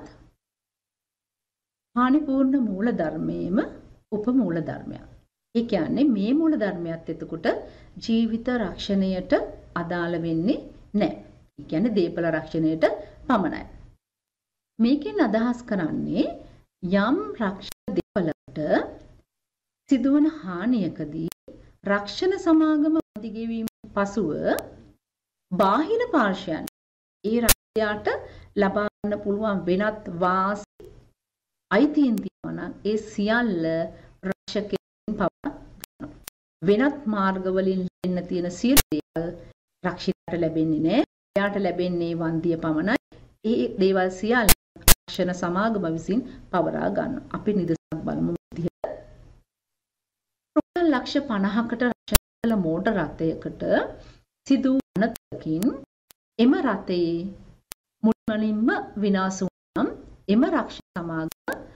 හානිපූර්ණ මූලධර්මයේම උපමූලධර්මයක්. ඒ කියන්නේ මේ මූලධර්මයත් එතකොට ජීවිත රක්ෂණයට අදාළ වෙන්නේ නැහැ. ඒ කියන්නේ දේපල රක්ෂණයට පමණයි. මේකෙන් අදහස් කරන්නේ යම් රක්ෂක දේපලට සිදුවන හානියකදී රක්ෂණ සමාගම වන්දි ගෙවීම පසුව බාහිර පාර්ශ්වයන් ඒ රක්ෂකයාට ලබා ගන්න පුළුවන් වෙනත් වාසි අයිතීන් තියෙනවා නම් ඒ සියල්ල රක්ෂකයන් පවා ගන්නවා. වෙනත් මාර්ග වලින් එන්න තියෙන සියලු දේවල් රක්ෂිතයට ලැබෙන්නේ නැහැ. එයාට ලැබෙන්නේ වන්දිය පමණයි. ඒ දේවල් සියල්ල රක්ෂණ සමාගම විසින් පවරා ගන්නවා. අපි නිදසුනක් බලමු විදිහට. රුපියල් ලක්ෂ 50කට රක්ෂණ කළ මෝටර රථයකට සිදු අනතුරකින් එම රථයේ මුළුමනින්ම විනාශ වුණනම් එම රක්ෂණ සමාගම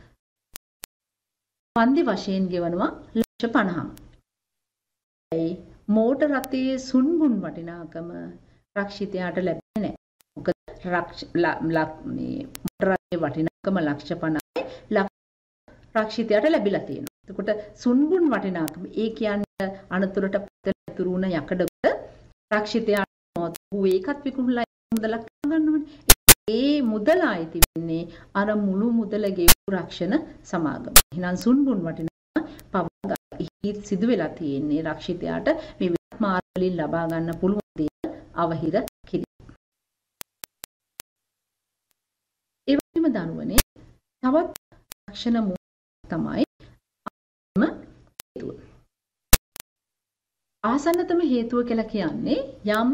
වන්දි වශයෙන් ගෙවනවා ලක්ෂ 50ක්. ඒ මෝටර රථයේ සුන්බුන් වටිනාකම රක්ෂිතයාට ලැබෙන්නේ නැහැ. මොකද මේ මෝටර රථයේ වටිනාකම ලක්ෂ 50යි රක්ෂිතයාට ලැබිලා තියෙනවා. එතකොට සුන්බුන් වටිනාකම ඒ කියන්නේ අනතුරට පතල වුණ යකඩක රක්ෂිතයාට ඒකත් විකුණලා මුදලක් ගන්නවනේ. ඒ මුදල ආйти වෙන්නේ අර මුළු මුදල ගෙවපු රක්ෂණ සමාගම. එහෙනම් සුන්බුන් වටිනාකම පවගා සිදු වෙලා තියෙන්නේ රක්ෂිතයාට මේ වෙනත් මාර්ග වලින් ලබා ගන්න පුළුවන් දේ අවහිර කිරීම. ඒ වගේම දනුවනේ තවත් රක්ෂණ මූල තමයි හේතුව. ආසන්නතම හේතුව කියලා කියන්නේ යම්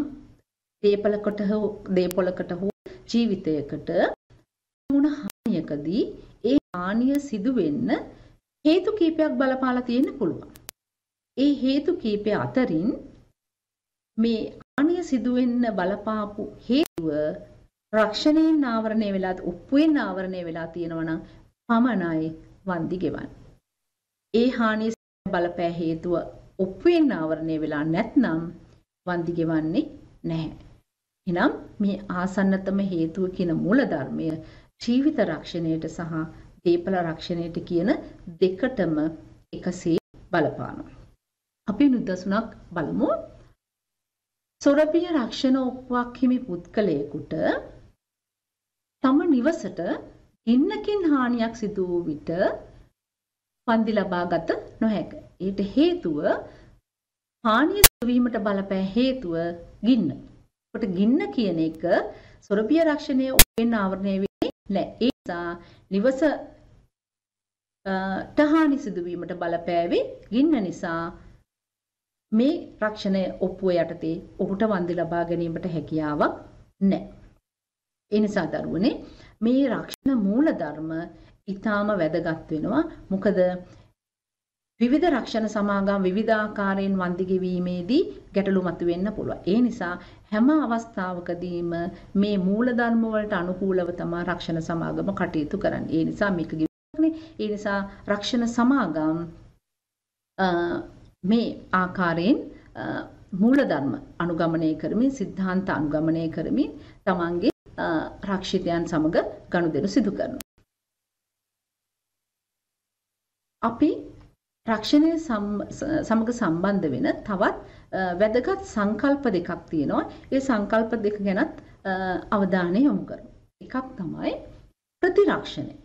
දේපොලකට හෝ ජීවිතයකට වුණ හානියකදී ඒ හානිය සිදු වෙන්න හේතු කීපයක් බලපාලා තියෙන්න පුළුවන්. ඒ හේතු කීපය අතරින් මේ හානිය සිදු වෙන්න බලපාපු හේතුව රක්ෂණයෙන් ආවරණය වෙලා උප්පුවෙන් ආවරණය වෙලා තියෙනවා නම් පමණයි වන්දි ගෙවන්නේ. ඒ හානිය බලපෑ හේතුව උප්පුවෙන් ආවරණය වෙලා නැත්නම් වන්දි ගෙවන්නේ නැහැ. එහෙනම් මේ ආසන්නතම හේතුව කියන මූල ධර්මය ජීවිත රක්ෂණයට සහ දේපල රක්ෂණයට කියන දෙකටම එකසේ බලපානවා. අපි නිදසුනක් බලමු. සොරබිය රක්ෂණ ඔප්පුවක් හිමි පුද්ගලයෙකුට තම නිවසට ගින්නකින් හානියක් සිදු වූ විට වන්දි ලබාගත නොහැක. ඊට හේතුව හානිය සිදු වීමට බලපෑ හේතුව ගින්න. කොට ගින්න කියන එක සොරබිය රක්ෂණය ඔප්පුවෙන් ආවරණය වෙන්නේ නැහැ. ඒ නිසා නිවස තහානි සිදුවීමට බලපෑවේ ගින්න නිසා මේ රක්ෂණය ඔප්පුව යටතේ ඔහුට වන්දි ලබා ගැනීමට හැකියාවක් නැහැ. ඒ නිසා දරුවනේ මේ රක්ෂණ මූල ධර්ම ඊටාම වැදගත් වෙනවා. මොකද විවිධ රක්ෂණ සමාගම් විවිධාකාරයෙන් වන්දි ගෙවීමේදී ගැටලු මතුවෙන්න පුළුවන්. ඒ නිසා හැම අවස්ථාවකදීම මේ මූල ධර්ම වලට අනුකූලව තමයි රක්ෂණ සමාගම කටයුතු කරන්නේ. ඒ නිසා මේක ඒ නිසා රක්ෂණ සමාගම් මේ ආකාරයෙන් මූලධර්ම අනුගමනය කරමින් සිද්ධාන්ත අනුගමනය කරමින් තමන්ගේ රක්ෂිතයන් සමග ගනුදෙනු සිදු කරනවා. අපි රක්ෂණය සමග සම්බන්ධ වෙන තවත් වැදගත් සංකල්ප දෙකක් තියෙනවා. ඒ සංකල්ප දෙක ගැනත් අවධානය යොමු කරමු. එකක් තමයි ප්‍රතිරක්ෂණය.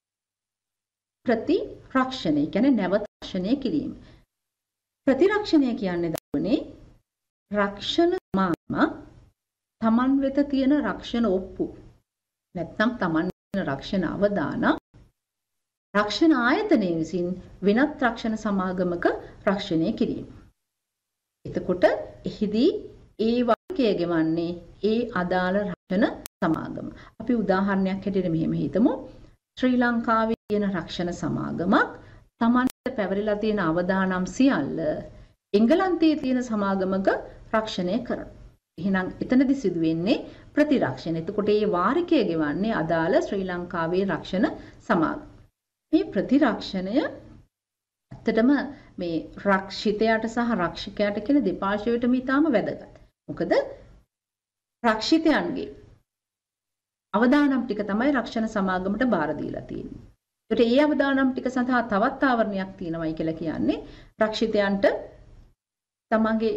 ප්‍රතිරක්ෂණය කියන්නේ නැවත රක්ෂණය කිරීම. ප්‍රතිරක්ෂණය කියන්නේ දරුවනේ රක්ෂණ සමාගම තමන් වෙත තියෙන රක්ෂණ ඔප්පු නැත්නම් තමන් වෙන රක්ෂණ අවදාන රක්ෂණ ආයතනය විසින් වෙනත් රක්ෂණ සමාගමක රක්ෂණය කිරීම. එතකොට එහිදී ඒ වාක්‍යය ගෙවන්නේ ඒ අදාළ රක්ෂණ සමාගම. අපි උදාහරණයක් හැටියට මෙහෙම හිතමු. ශ්‍රී ලංකාවේ තියෙන රක්ෂණ සමාගමක් තමන්ට පැවරිලා තියෙන අවදානම් සියල්ල එංගලන්තයේ තියෙන සමාගමක රක්ෂණය කරනවා. එහෙනම් එතනදි සිදු වෙන්නේ ප්‍රතිරක්ෂණ. එතකොට මේ වාරිකය ගෙවන්නේ අදාළ ශ්‍රී ලංකාවේ රක්ෂණ සමාගම. මේ ප්‍රතිරක්ෂණය ඇත්තටම මේ රක්ෂිතයාට සහ රක්ෂකයාට කියන දෙපාර්ශ්වයටම ඉතාම වැදගත්. මොකද රක්ෂිතයන්ගේ අවදානම් ටික තමයි රක්ෂණ සමාගමට බාර දීලා තියෙන්නේ. ඒකට ඒ අවදානම් ටික සඳහා තවත් ආවරණයක් තියෙනවායි කියලා කියන්නේ රක්ෂිතයන්ට තමන්ගේ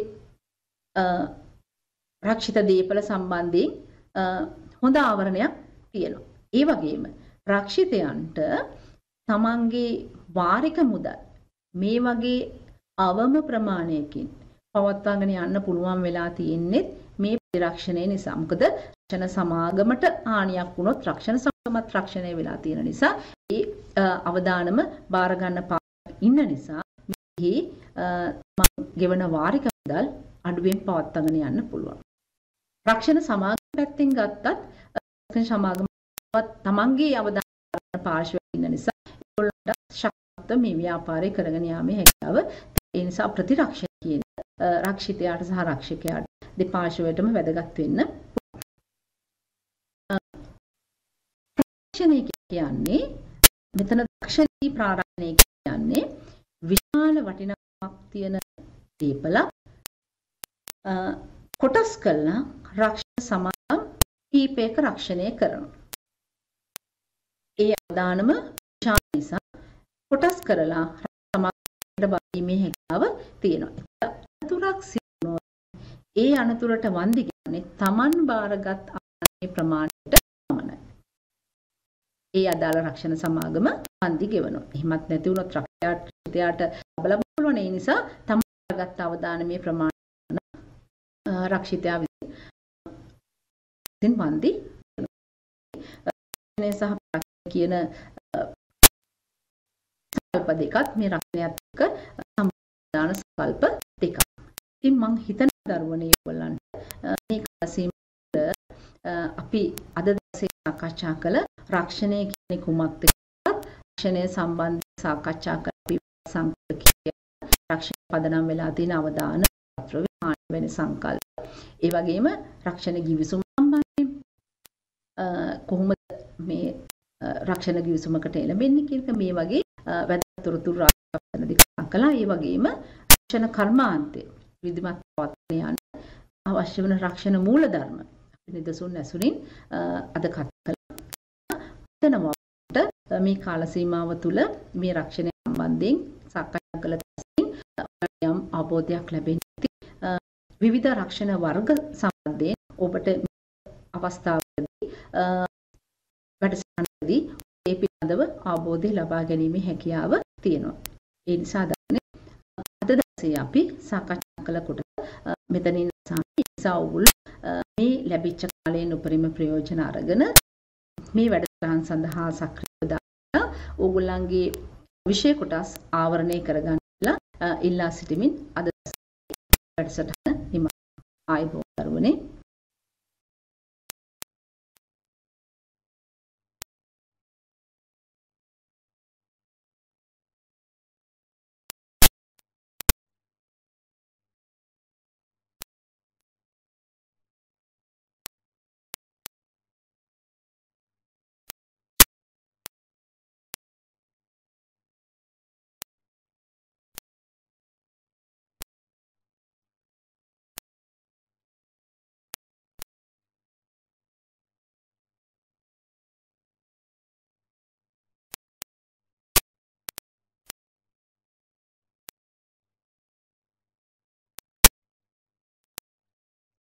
රක්ෂිත දීපල සම්බන්ධයෙන් හොඳ ආවරණයක් තියෙනවා. ඒ වගේම රක්ෂිතයන්ට තමන්ගේ වාරික මුදල් මේ වගේ අවම ප්‍රමාණයකින් පවත්වාගෙන යන්න පුළුවන් වෙලා තියෙන්නේ මේ ප්‍රතිරක්ෂණය නිසා. මොකද රක්ෂණ සමාගමට හානියක් වුණොත් රක්ෂණ සමාගමත් රක්ෂණය වෙලා තියෙන නිසා ඒ අවදානම බාර ගන්න පාරක් ඉන්න නිසා ගෙවන වාරික මුදල් අඩුවෙන් පවත්වාගෙන යන්න පුළුවන්. රක්ෂණ සමාගම පැත්තෙන් ගත්තත් රක්ෂණ සමාගම තමන්ගේ අවදාන පාර්ශ්වයේ ඉන්න නිසා ඒගොල්ලන්ට ශක්ත මේ ව්‍යාපාරය කරගෙන යාමේ හැකියාව. ඒ නිසා ප්‍රතිරක්ෂණ කියන රක්ෂිතයාට සහ රක්ෂකයාට දෙපාර්ශ්වයටම වැදගත් වෙන්න. රක්ෂණය කියන්නේ මෙතන දක්ෂණී ප්‍රාරාධනය කියන්නේ විශාල වටිනාකමක් තියෙන දීපලක් කොටස් කළා රක්ෂණ සමාගම් කීපයක රක්ෂණය කරනවා. ඒ අවදානම විශාල නිසා කොටස් කරලා සමාගමට බදීමේ හැකියාව තියෙනවා. අනතුරක් සිදුනොත් ඒ අනතුරට වන්දි ගෙවන්නේ Taman බාරගත් ආදායමේ ප්‍රමාණයට පමණයි. ඒ අදාළ රක්ෂණ සමාගම වන්දි ගෙවනවා. එහෙමත් නැති වුණොත් රක්ෂකයාට බලන්න පුළුවන්. ඒ නිසා Taman බාරගත් අවදානමේ ප්‍රමාණය රක්ෂිතයා විසින් වන්දි රක්ෂණය සහ ප්‍රාර්ථනා කියන සංකල්ප දෙකත් මේ රක්ෂණයත් එක්ක සම්බන්ධ සංකල්ප දෙකක්. ඉතින් මම හිතන දරුවනේ ඔයගොල්ලන්ට මේ කාලසීමාවට අපි අද දවසේ සාකච්ඡා කළ රක්ෂණය කියන්නේ කුමක්ද කියලා රක්ෂණය සම්බන්ධ සාකච්ඡා කරපු සංකල්ප රක්ෂණ පදනම් වෙලා තියෙන අවදාන වෙන සංකල්ප. ඒ වගේම රක්ෂණ ගිවිසුම සම්බන්ධයෙන් කොහොමද මේ රක්ෂණ ගිවිසුමකට එළඹෙන්නේ කියන මේ වගේ වැදගත් තොරතුරු රාශියක් දෙකක් කළා. ඒ වගේම රක්ෂණ කර්මාන්තය විධිමත් පවත්වන යන අවශ්‍ය වන රක්ෂණ මූලධර්ම අපි නිදසුන් ඇසුරින් අද කතා කළා. එතනවට මේ කාල සීමාව තුළ මේ රක්ෂණය සම්බන්ධයෙන් සාකච්ඡා කළ යම් අවබෝධයක් ලැබෙන්නේ විවිධ රක්ෂණ වර්ග සම්බන්ධයෙන් ඔබට අවස්ථාවකදී වැඩසටහනදී ඒ පිළිබඳව අවබෝධය ලබා ගැනීමේ හැකියාව තියෙනවා. ඒ නිසා අද දවසේ අපි සාකච්ඡා කළ කොට මෙතනින් මේ ලැබිච්ච කාලයෙන් උපරිම ප්‍රයෝජන අරගෙන මේ වැඩසටහන් සඳහා සක්‍රියව දාලා ඕගොල්ලන්ගේ විෂය කොටස් ආවරණය කරගන්නලා ඉල්ලා සිටිමින් අද වැඩසටහන හිම ආයුබෝවන් දරුවනේ.